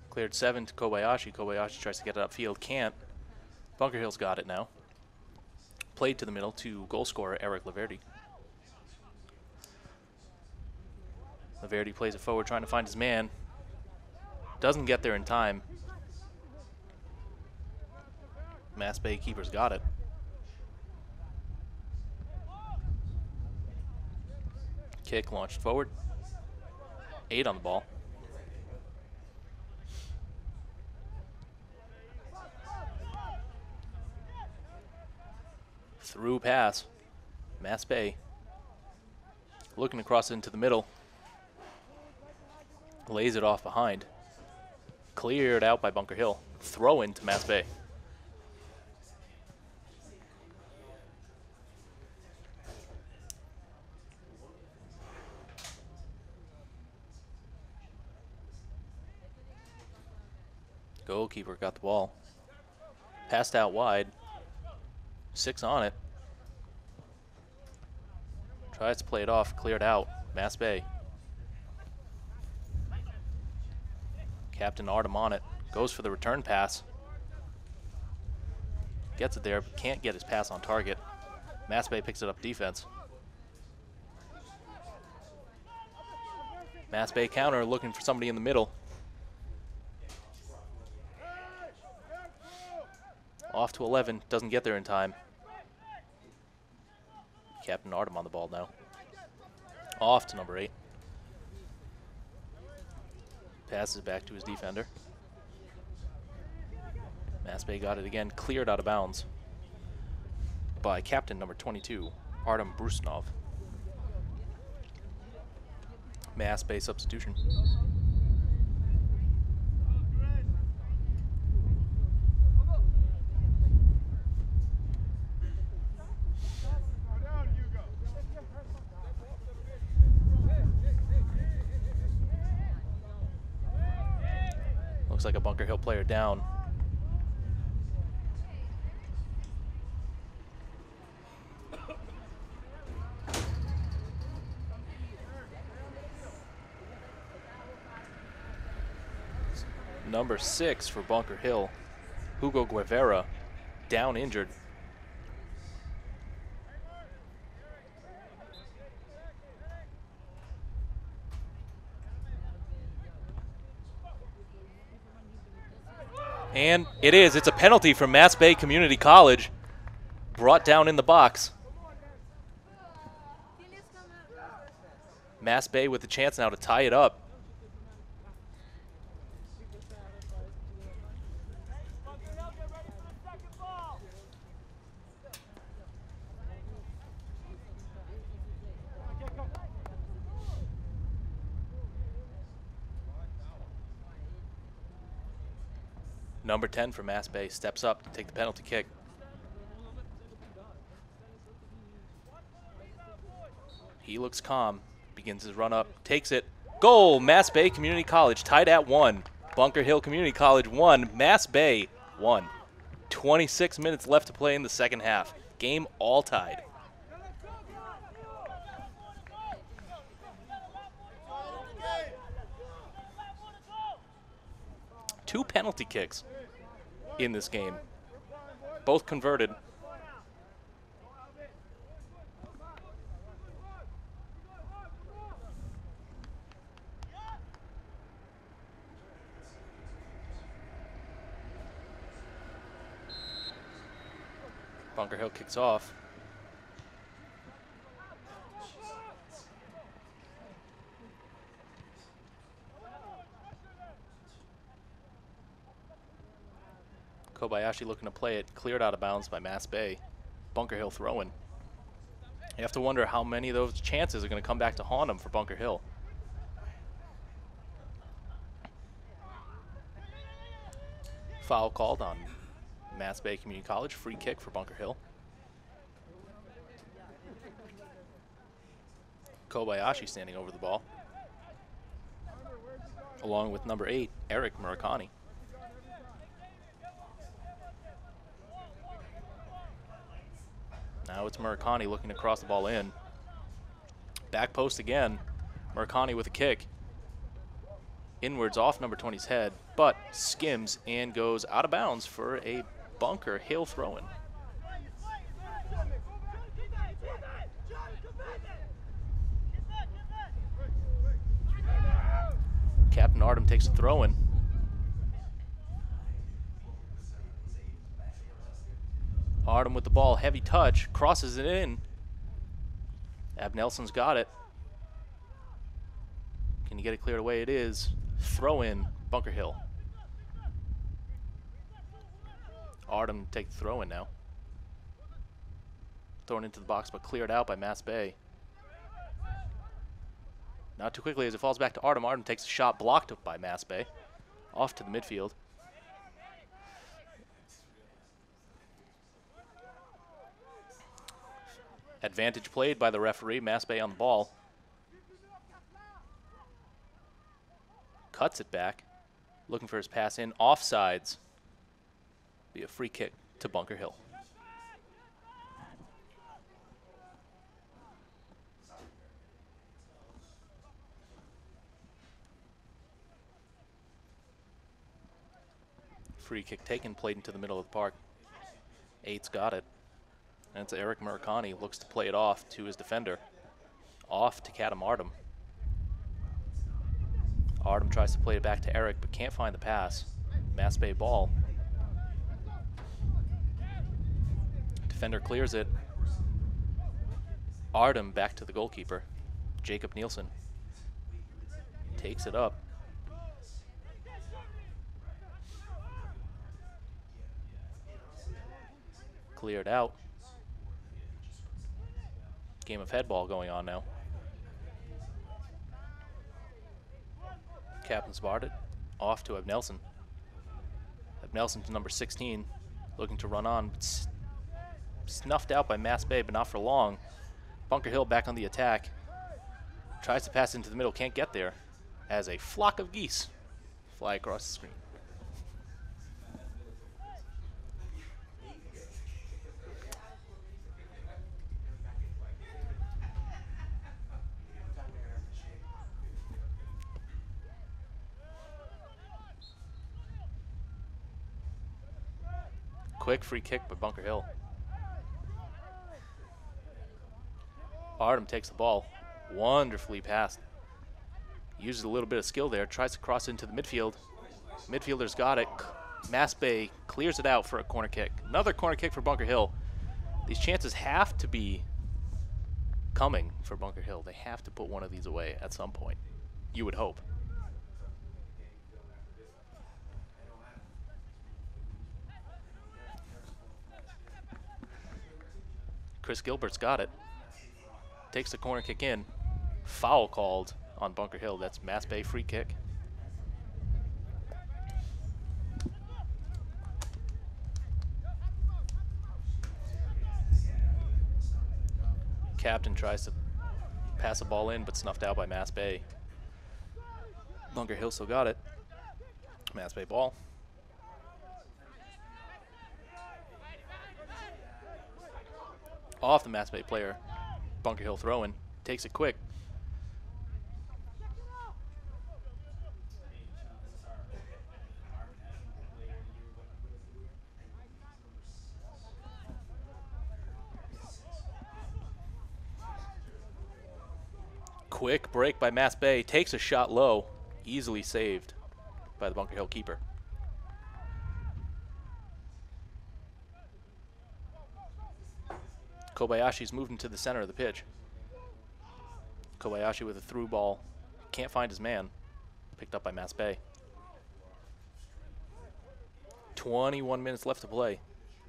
Cleared 7 to Kobayashi. Kobayashi tries to get it upfield. Can't. Bunker Hill's got it now. Played to the middle to goal scorer Eric Laverty. Laverty plays it forward, trying to find his man. Doesn't get there in time. Mass Bay keeper's got it. Kick launched forward. 8 on the ball. Through pass. Mass Bay looking to cross it into the middle. Lays it off behind. Cleared out by Bunker Hill. Throw in to Mass Bay. Goalkeeper got the ball. Passed out wide. 6 on it. Tries to play it off. Cleared out. Mass Bay. Captain Artem on it. Goes for the return pass. Gets it there, but can't get his pass on target. Mass Bay picks it up defense. Mass Bay counter looking for somebody in the middle. Off to 11. Doesn't get there in time. Captain Artem on the ball now. Off to number 8. Passes back to his defender. Mass Bay got it again. Cleared out of bounds by captain number 22, Artem Brusnov. Mass Bay substitution. Looks like a Bunker Hill player down. Number 6 for Bunker Hill, Hugo Guevara, down injured. And it is. It's a penalty from Mass Bay Community College. Brought down in the box. Mass Bay with the chance now to tie it up. Number 10 for Mass Bay steps up to take the penalty kick. He looks calm, begins his run up, takes it. Goal! Mass Bay Community College tied at 1. Bunker Hill Community College 1, Mass Bay 1. 26 minutes left to play in the second half. Game all tied. Two penalty kicks in this game, both converted. Bunker Hill kicks off. Kobayashi looking to play it, cleared out of bounds by Mass Bay. Bunker Hill throwing. You have to wonder how many of those chances are going to come back to haunt them for Bunker Hill. Foul called on Mass Bay Community College. Free kick for Bunker Hill. Kobayashi standing over the ball, along with number 8, Eric Murakami. Now it's Murakami looking to cross the ball in. Back post again. Murakami with a kick. inwards off number 20's head, but skims and goes out of bounds for a Bunker Hill throw-in. Captain Artem takes a throw-in. Artem with the ball, heavy touch, crosses it in. Ab Nelson's got it. Can you get it cleared away? It is. Throw in, Bunker Hill. Artem take the throw in now. Thrown into the box, but cleared out by Mass Bay. Not too quickly as it falls back to Artem. Artem takes a shot blocked by Mass Bay. Off to the midfield. Advantage played by the referee. Mass Bay on the ball. Cuts it back. Looking for his pass in. Offsides. Be a free kick to Bunker Hill. Free kick taken, played into the middle of the park. Eight's got it. And it's Eric Murakami, looks to play it off to his defender. Off to Katam Artem. Artem tries to play it back to Eric, but can't find the pass. Mass Bay ball. Defender clears it. Artem back to the goalkeeper. Jacob Nielsen takes it up. Cleared out. Game of head ball going on now. Captain's barred it. Off to Ab Nelson. Ab Nelson to number 16. Looking to run on. Snuffed out by Mass Bay, but not for long. Bunker Hill back on the attack. Tries to pass into the middle. Can't get there. As a flock of geese fly across the screen. Quick free kick by Bunker Hill. Artem takes the ball. Wonderfully passed. Uses a little bit of skill there. Tries to cross into the midfield. Midfielder's got it. Mass Bay clears it out for a corner kick. Another corner kick for Bunker Hill. These chances have to be coming for Bunker Hill. They have to put one of these away at some point. You would hope. Chris Gilbert's got it. Takes the corner kick in. Foul called on Bunker Hill. That's Mass Bay free kick. Captain tries to pass a ball in, but snuffed out by Mass Bay. Bunker Hill still got it. Mass Bay ball. Off the Mass Bay player. Bunker Hill throw-in. Takes it quick. Quick break by Mass Bay. Takes a shot low. Easily saved by the Bunker Hill keeper. Kobayashi's moved into the center of the pitch. Kobayashi with a through ball. Can't find his man. Picked up by Mass Bay. 21 minutes left to play.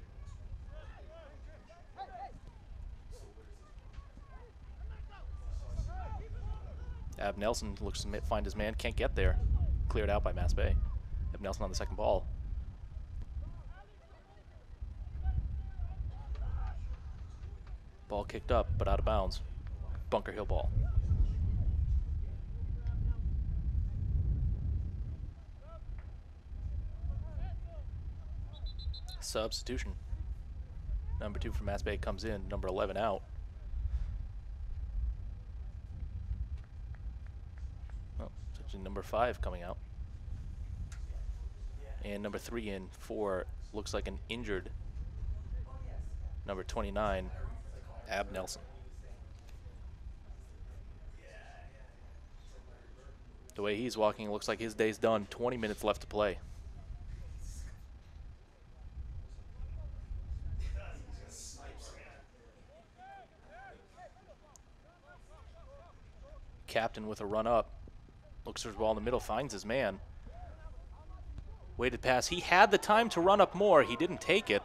Ab Nelson looks to find his man. Can't get there. Cleared out by Mass Bay. Ab Nelson on the second ball. Ball kicked up, but out of bounds. Bunker Hill ball. Substitution. Number 2 from Mass Bay comes in. Number 11 out. Oh, it's actually number 5 coming out. And number 3 in for looks like an injured number 29, Ab Nelson. The way he's walking, it looks like his day's done. 20 minutes left to play. Captain with a run up. Looks for his ball in the middle, finds his man. Weighted pass. He had the time to run up more. He didn't take it.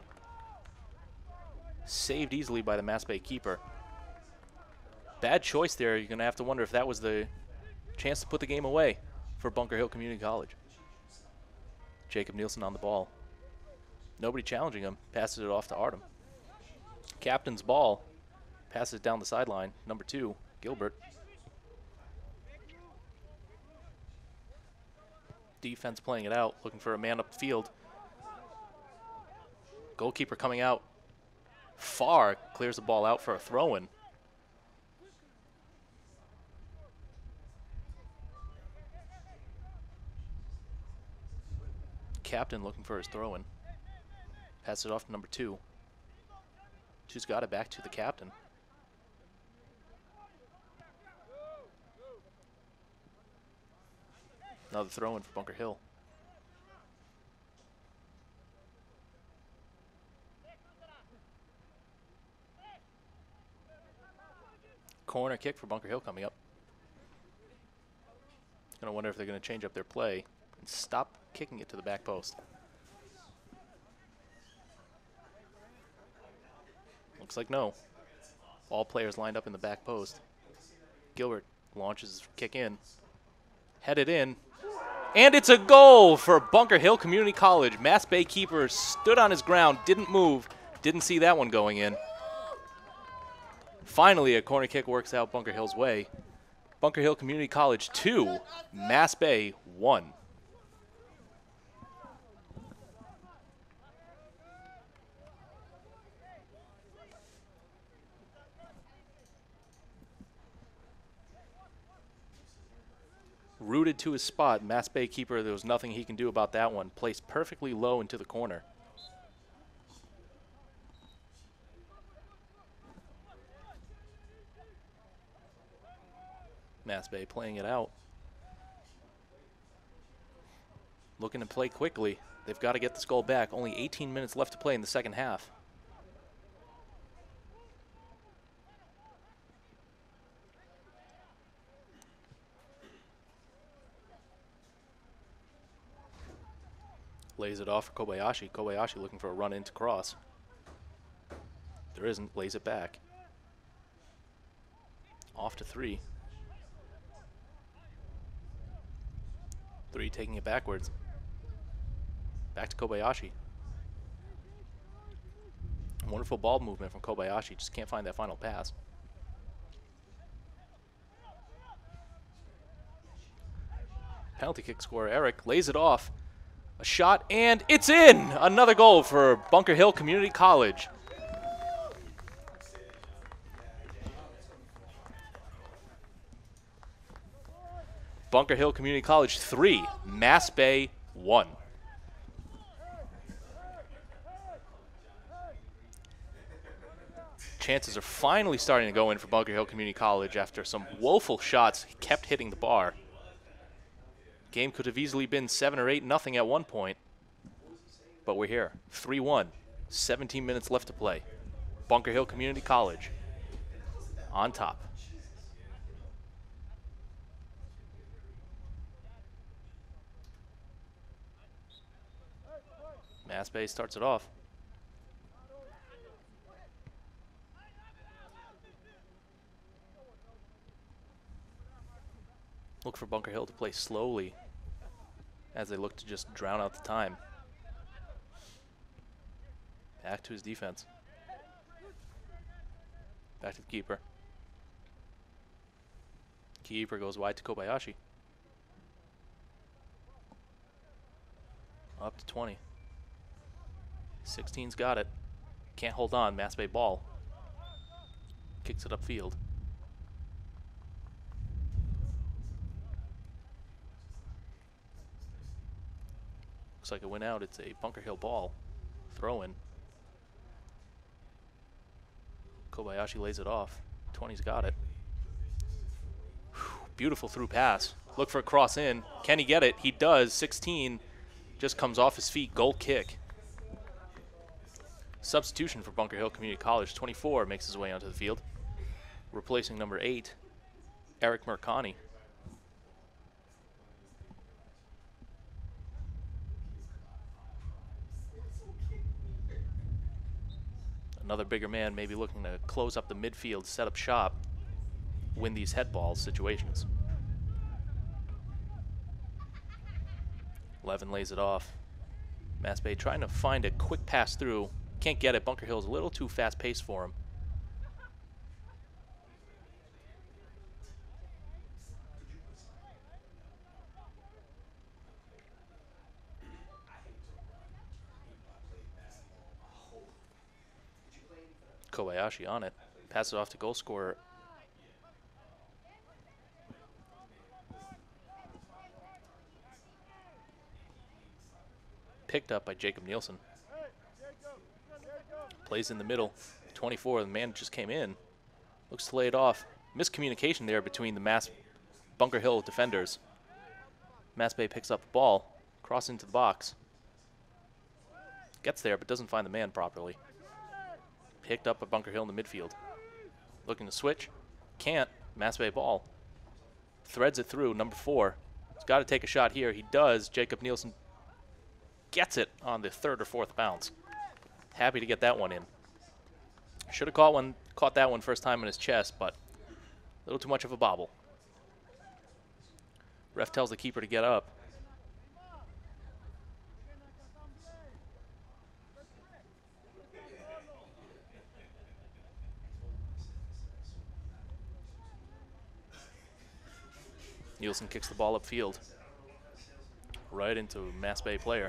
Saved easily by the Mass Bay keeper. Bad choice there. You're going to have to wonder if that was the chance to put the game away for Bunker Hill Community College. Jacob Nielsen on the ball. Nobody challenging him. Passes it off to Artem. Captain's ball. Passes it down the sideline. Number 2, Gilbert. Defense playing it out, looking for a man up the field. Goalkeeper coming out far, clears the ball out for a throw-in. Captain looking for his throw-in. Pass it off to number 2. 2's got it back to the captain. Another throw-in for Bunker Hill. Corner kick for Bunker Hill coming up. Gonna wonder if they're gonna change up their play and stop kicking it to the back post. Looks like no. All players lined up in the back post. Gilbert launches his kick in. Headed in. And it's a goal for Bunker Hill Community College. Mass Bay keeper stood on his ground, didn't move, didn't see that one going in. Finally, a corner kick works out Bunker Hill's way. Bunker Hill Community College 2, Mass Bay 1. Rooted to his spot, Mass Bay keeper, there was nothing he can do about that one. Placed perfectly low into the corner. Mass Bay playing it out. Looking to play quickly. They've got to get this goal back. Only 18 minutes left to play in the second half. Lays it off for Kobayashi. Kobayashi looking for a run into cross. There isn't. Lays it back. Off to 3. 3 taking it backwards. Back to Kobayashi. Wonderful ball movement from Kobayashi. Just can't find that final pass. Penalty kick scorer Eric lays it off. A shot, and it's in! Another goal for Bunker Hill Community College. Bunker Hill Community College 3, Mass Bay 1. Chances are finally starting to go in for Bunker Hill Community College after some woeful shots. He kept hitting the bar. Game could have easily been 7 or 8-0 at one point. But we're here. 3-1. 17 minutes left to play. Bunker Hill Community College on top. Mass Bay starts it off. Look for Bunker Hill to play slowly as they look to just drown out the time. Back to his defense. Back to the keeper. Keeper goes wide to Kobayashi. Up to 20. 16's got it. Can't hold on. Mass Bay ball. Kicks it upfield. Looks like it went out. It's a Bunker Hill ball. Throw in. Kobayashi lays it off. 20's got it. Whew, beautiful through pass. Look for a cross in. Can he get it? He does. 16 just comes off his feet. Goal kick. Substitution for Bunker Hill Community College. 24 makes his way onto the field. Replacing number 8, Eric Mercani. Another bigger man maybe looking to close up the midfield, set up shop, win these head ball situations. Levin lays it off. Mass Bay trying to find a quick pass through. Can't get it. Bunker Hill's a little too fast-paced for him. Kobayashi on it. Passes it off to goal scorer. Picked up by Jacob Nielsen. Plays in the middle. 24, the man just came in. Looks to lay it off. Miscommunication there between the Bunker Hill defenders. Mass Bay picks up the ball. Cross into the box. Gets there, but doesn't find the man properly. Picked up by Bunker Hill in the midfield. Looking to switch. Can't. Mass Bay ball. Threads it through. Number 4. He's got to take a shot here. He does. Jacob Nielsen gets it on the 3rd or 4th bounce. Happy to get that one in. Should have caught that one first time in his chest, but a little too much of a bobble. Ref tells the keeper to get up. Nielsen kicks the ball upfield. Right into Mass Bay player.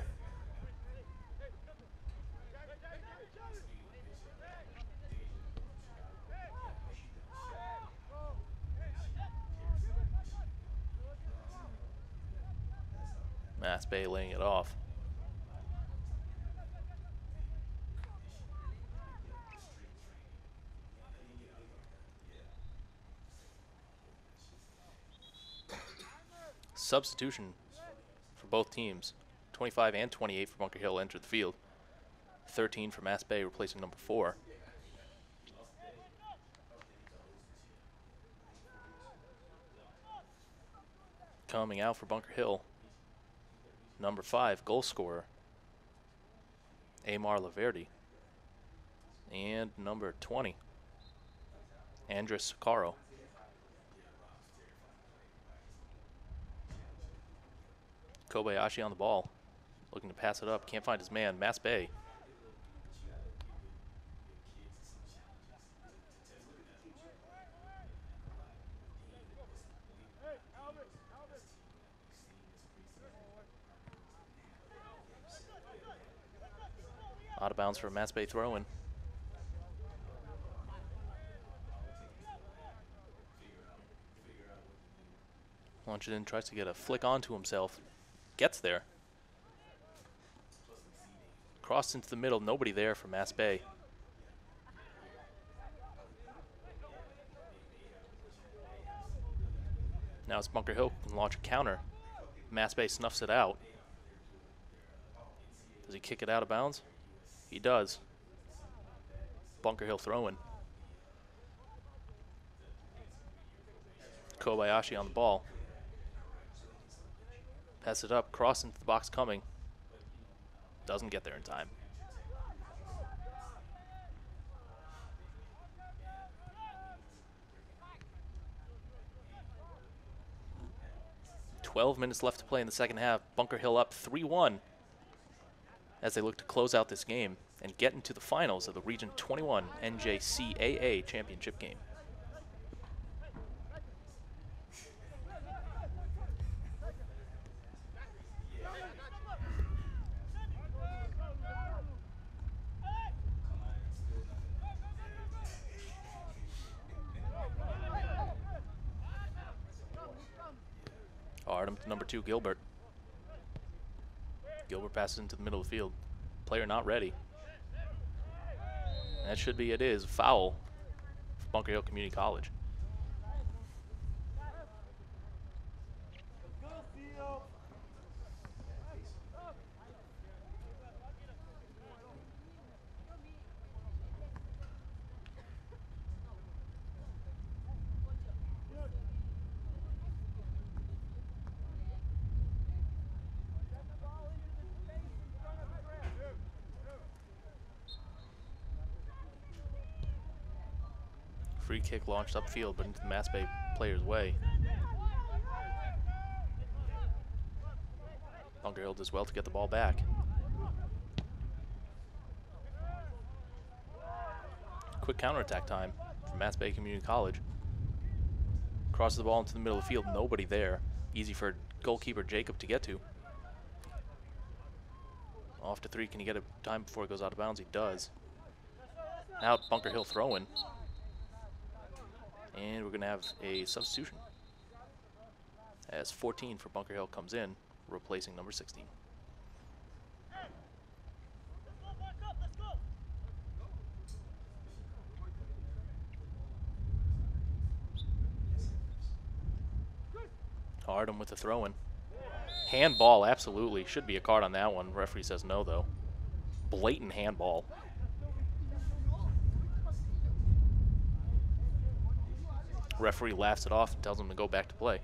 Mass Bay laying it off. Substitution for both teams. 25 and 28 for Bunker Hill entered the field. 13 for Mass Bay replacing number 4. Coming out for Bunker Hill, number 5 goal scorer, Amar Laverdi. And number 20, Andres Sakaro. Kobayashi on the ball, looking to pass it up, can't find his man. Mass Bay. Out of bounds for a Mass Bay throw-in. Launches in, tries to get a flick onto himself. Gets there. Crossed into the middle, nobody there for Mass Bay. Now it's Bunker Hill can launch a counter. Mass Bay snuffs it out. Does he kick it out of bounds? He does. Bunker Hill throw-in. Kobayashi on the ball. Pass it up, cross into the box coming. Doesn't get there in time. "12 minutes left to play in the second half. Bunker Hill up 3-1 as they look to close out this game and get into the finals of the Region 21 NJCAA championship game. Artem to number 2, Gilbert. Gilbert passes into the middle of the field. Player not ready. And that should be, it is, foul for Bunker Hill Community College. Free kick launched upfield, but into the Mass Bay player's way. Bunker Hill does well to get the ball back. Quick counterattack time for Mass Bay Community College. Crosses the ball into the middle of the field, nobody there. Easy for goalkeeper Jacob to get to. Off to 3, can he get it time before it goes out of bounds? He does. Now Bunker Hill throw-in. And we're going to have a substitution as 14 for Bunker Hill comes in, replacing number 16. Hardham with the throw-in. Handball, absolutely. Should be a card on that one. Referee says no, though. Blatant handball. Referee laughs it off and tells him to go back to play.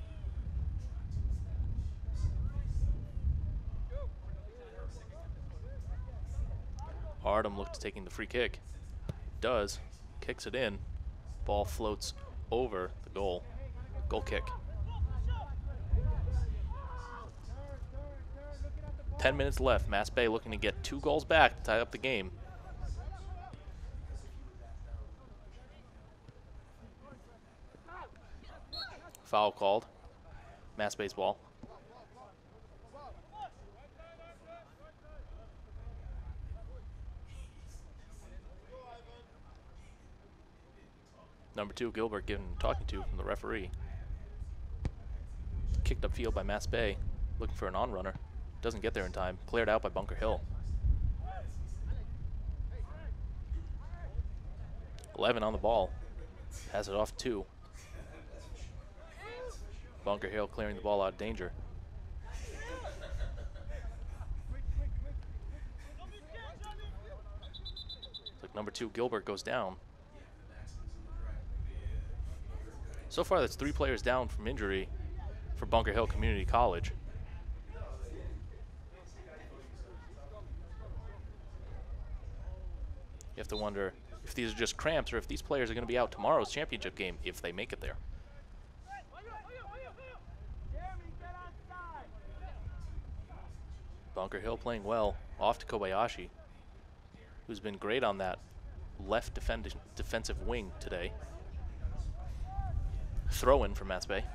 Hardham looks taking the free kick. Does. Kicks it in. Ball floats over the goal. Goal kick. 10 minutes left. Mass Bay looking to get 2 goals back to tie up the game. Foul called. Mass Bay's ball. Number 2, Gilbert, talking to from the referee. Kicked upfield by Mass Bay, looking for an on-runner. Doesn't get there in time. Cleared out by Bunker Hill. 11 on the ball. Has it off 2. Bunker Hill clearing the ball out of danger. Looks like number 2, Gilbert, goes down. So far, that's 3 players down from injury for Bunker Hill Community College. You have to wonder if these are just cramps or if these players are going to be out tomorrow's championship game if they make it there. Bunker Hill playing well. Off to Kobayashi, who's been great on that left defensive wing today. Throw-in for Mass Bay.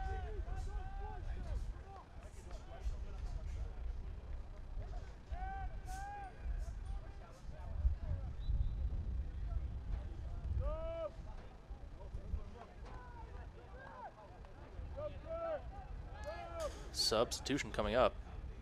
Substitution coming up.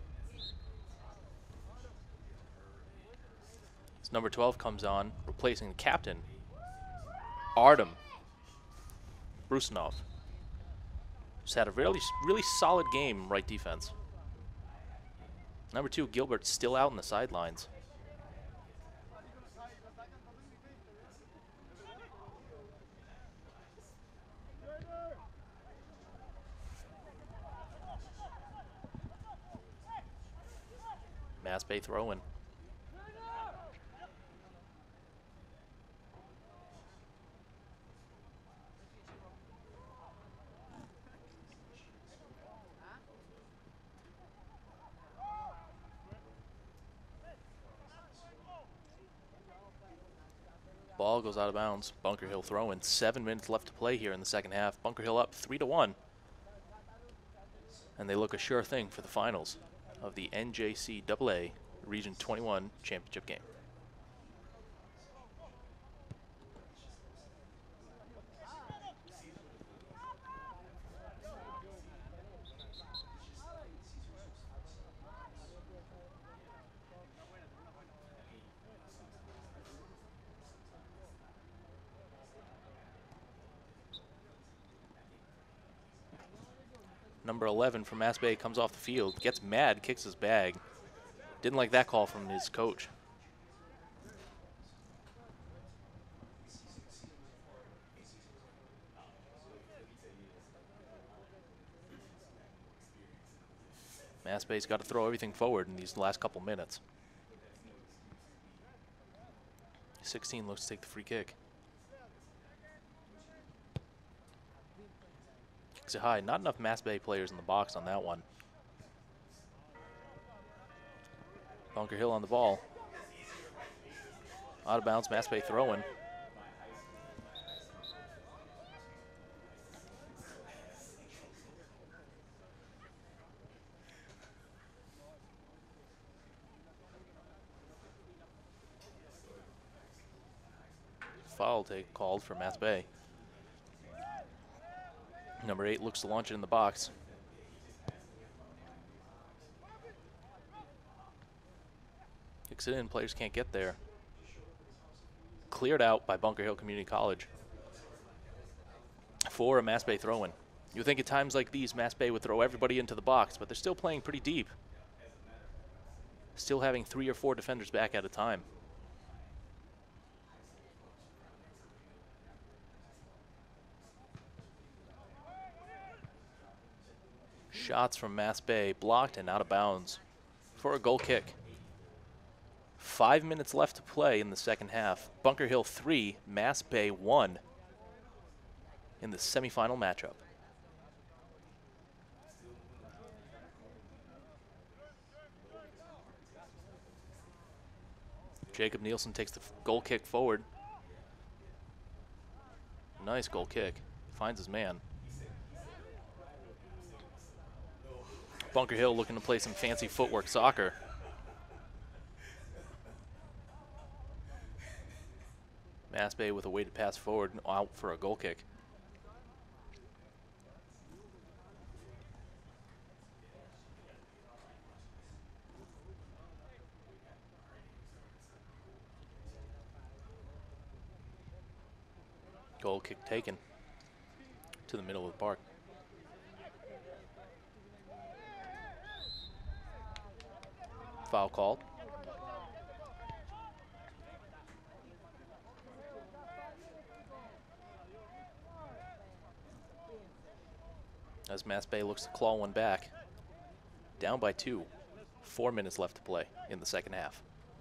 As number 12 comes on, replacing the captain, Artem Brusinov. Just had a really solid game, right defense. Number 2, Gilbert, still out on the sidelines. Mass Bay throw-in. Ball goes out of bounds. Bunker Hill throw-in. 7 minutes left to play here in the second half. Bunker Hill up 3-1. And they look a sure thing for the finals of the NJCAA Region 21 championship game. Number 11 from Mass Bay comes off the field, gets mad, kicks his bag. Didn't like that call from his coach. Mass Bay's got to throw everything forward in these last couple minutes. 16 looks to take the free kick. Kicks it high. Not enough Mass Bay players in the box on that one. Bunker Hill on the ball. Out of bounds, Mass Bay throwing. Foul take called for Mass Bay. Number 8 looks to launch it in the box. Kicks it in, players can't get there. Cleared out by Bunker Hill Community College for a Mass Bay throw-in. You think at times like these, Mass Bay would throw everybody into the box, but they're still playing pretty deep. Still having 3 or 4 defenders back at a time. Shots from Mass Bay blocked and out of bounds for a goal kick. 5 minutes left to play in the second half. Bunker Hill 3, Mass Bay 1 in the semifinal matchup. Jacob Nielsen takes the goal kick forward. Nice goal kick. Finds his man. Bunker Hill looking to play some fancy footwork soccer. Mass Bay with a weighted pass forward and out for a goal kick. Goal kick taken to the middle of the park. Foul called. As Mass Bay looks to claw one back. Down by 2. 4 minutes left to play in the second half.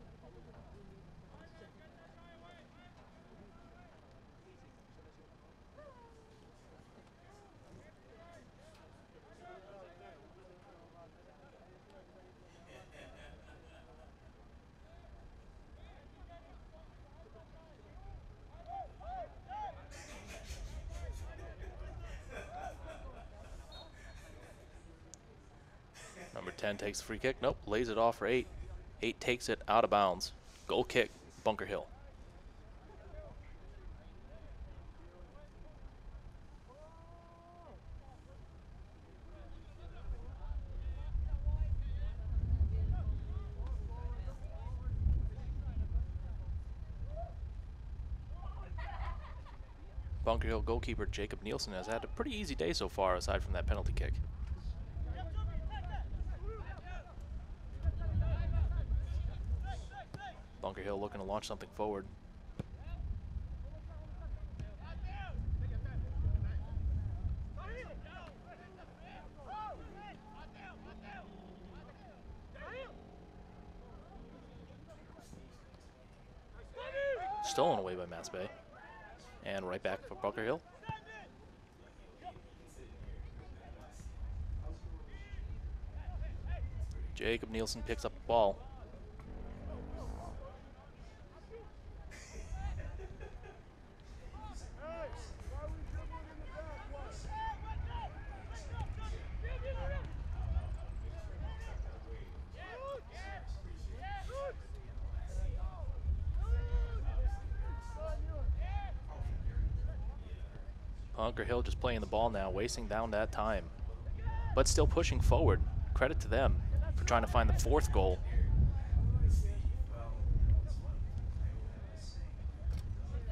Number 10 takes the free kick. Nope, lays it off for 8. 8 takes it out of bounds. Goal kick, Bunker Hill. Bunker Hill goalkeeper Jacob Nielsen has had a pretty easy day so far aside from that penalty kick. Bunker Hill looking to launch something forward. Stolen away by Mass Bay. And right back for Bunker Hill. Jacob Nielsen picks up the ball. Bunker Hill just playing the ball now, wasting down that time, but still pushing forward. Credit to them for trying to find the 4th goal.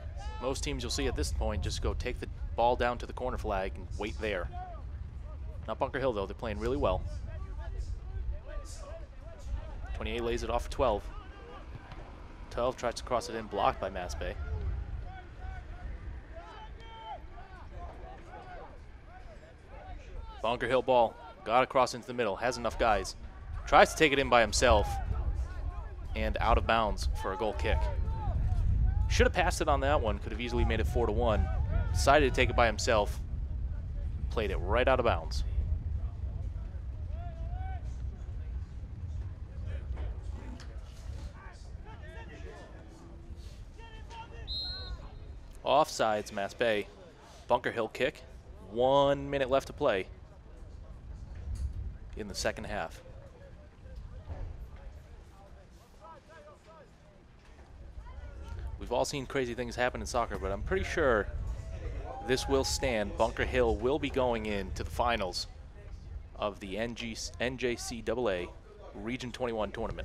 Most teams you'll see at this point just go take the ball down to the corner flag and wait there. Not Bunker Hill, though. They're playing really well. 28 lays it off for 12. 12 tries to cross it in, blocked by Mass Bay. Bunker Hill ball. Got across into the middle. Has enough guys. Tries to take it in by himself. And out of bounds for a goal kick. Should have passed it on that one. Could have easily made it 4-1. Decided to take it by himself. Played it right out of bounds. Offsides, Mass Bay. Bunker Hill kick. 1 minute left to play in the second half. We've all seen crazy things happen in soccer, but I'm pretty sure this will stand. Bunker Hill will be going into the finals of the NJCAA Region 21 tournament.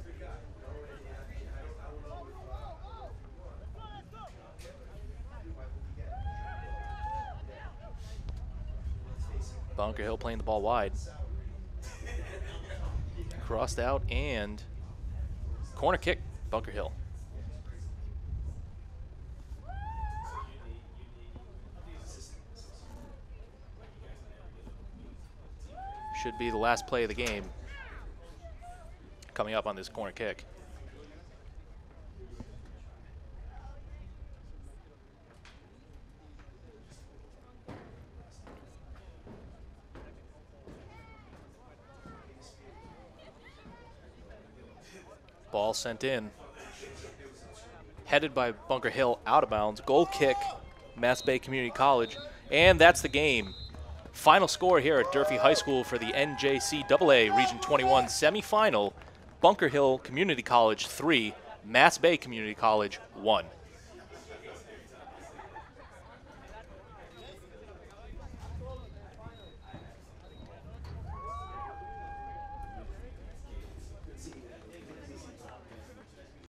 Bunker Hill playing the ball wide. Crossed out and corner kick, Bunker Hill. Should be the last play of the game coming up on this corner kick. Ball sent in. Headed by Bunker Hill, out of bounds. Goal kick, Mass Bay Community College. And that's the game. Final score here at Durfee High School for the NJCAA Region 21 semifinal. Bunker Hill Community College 3, Mass Bay Community College 1.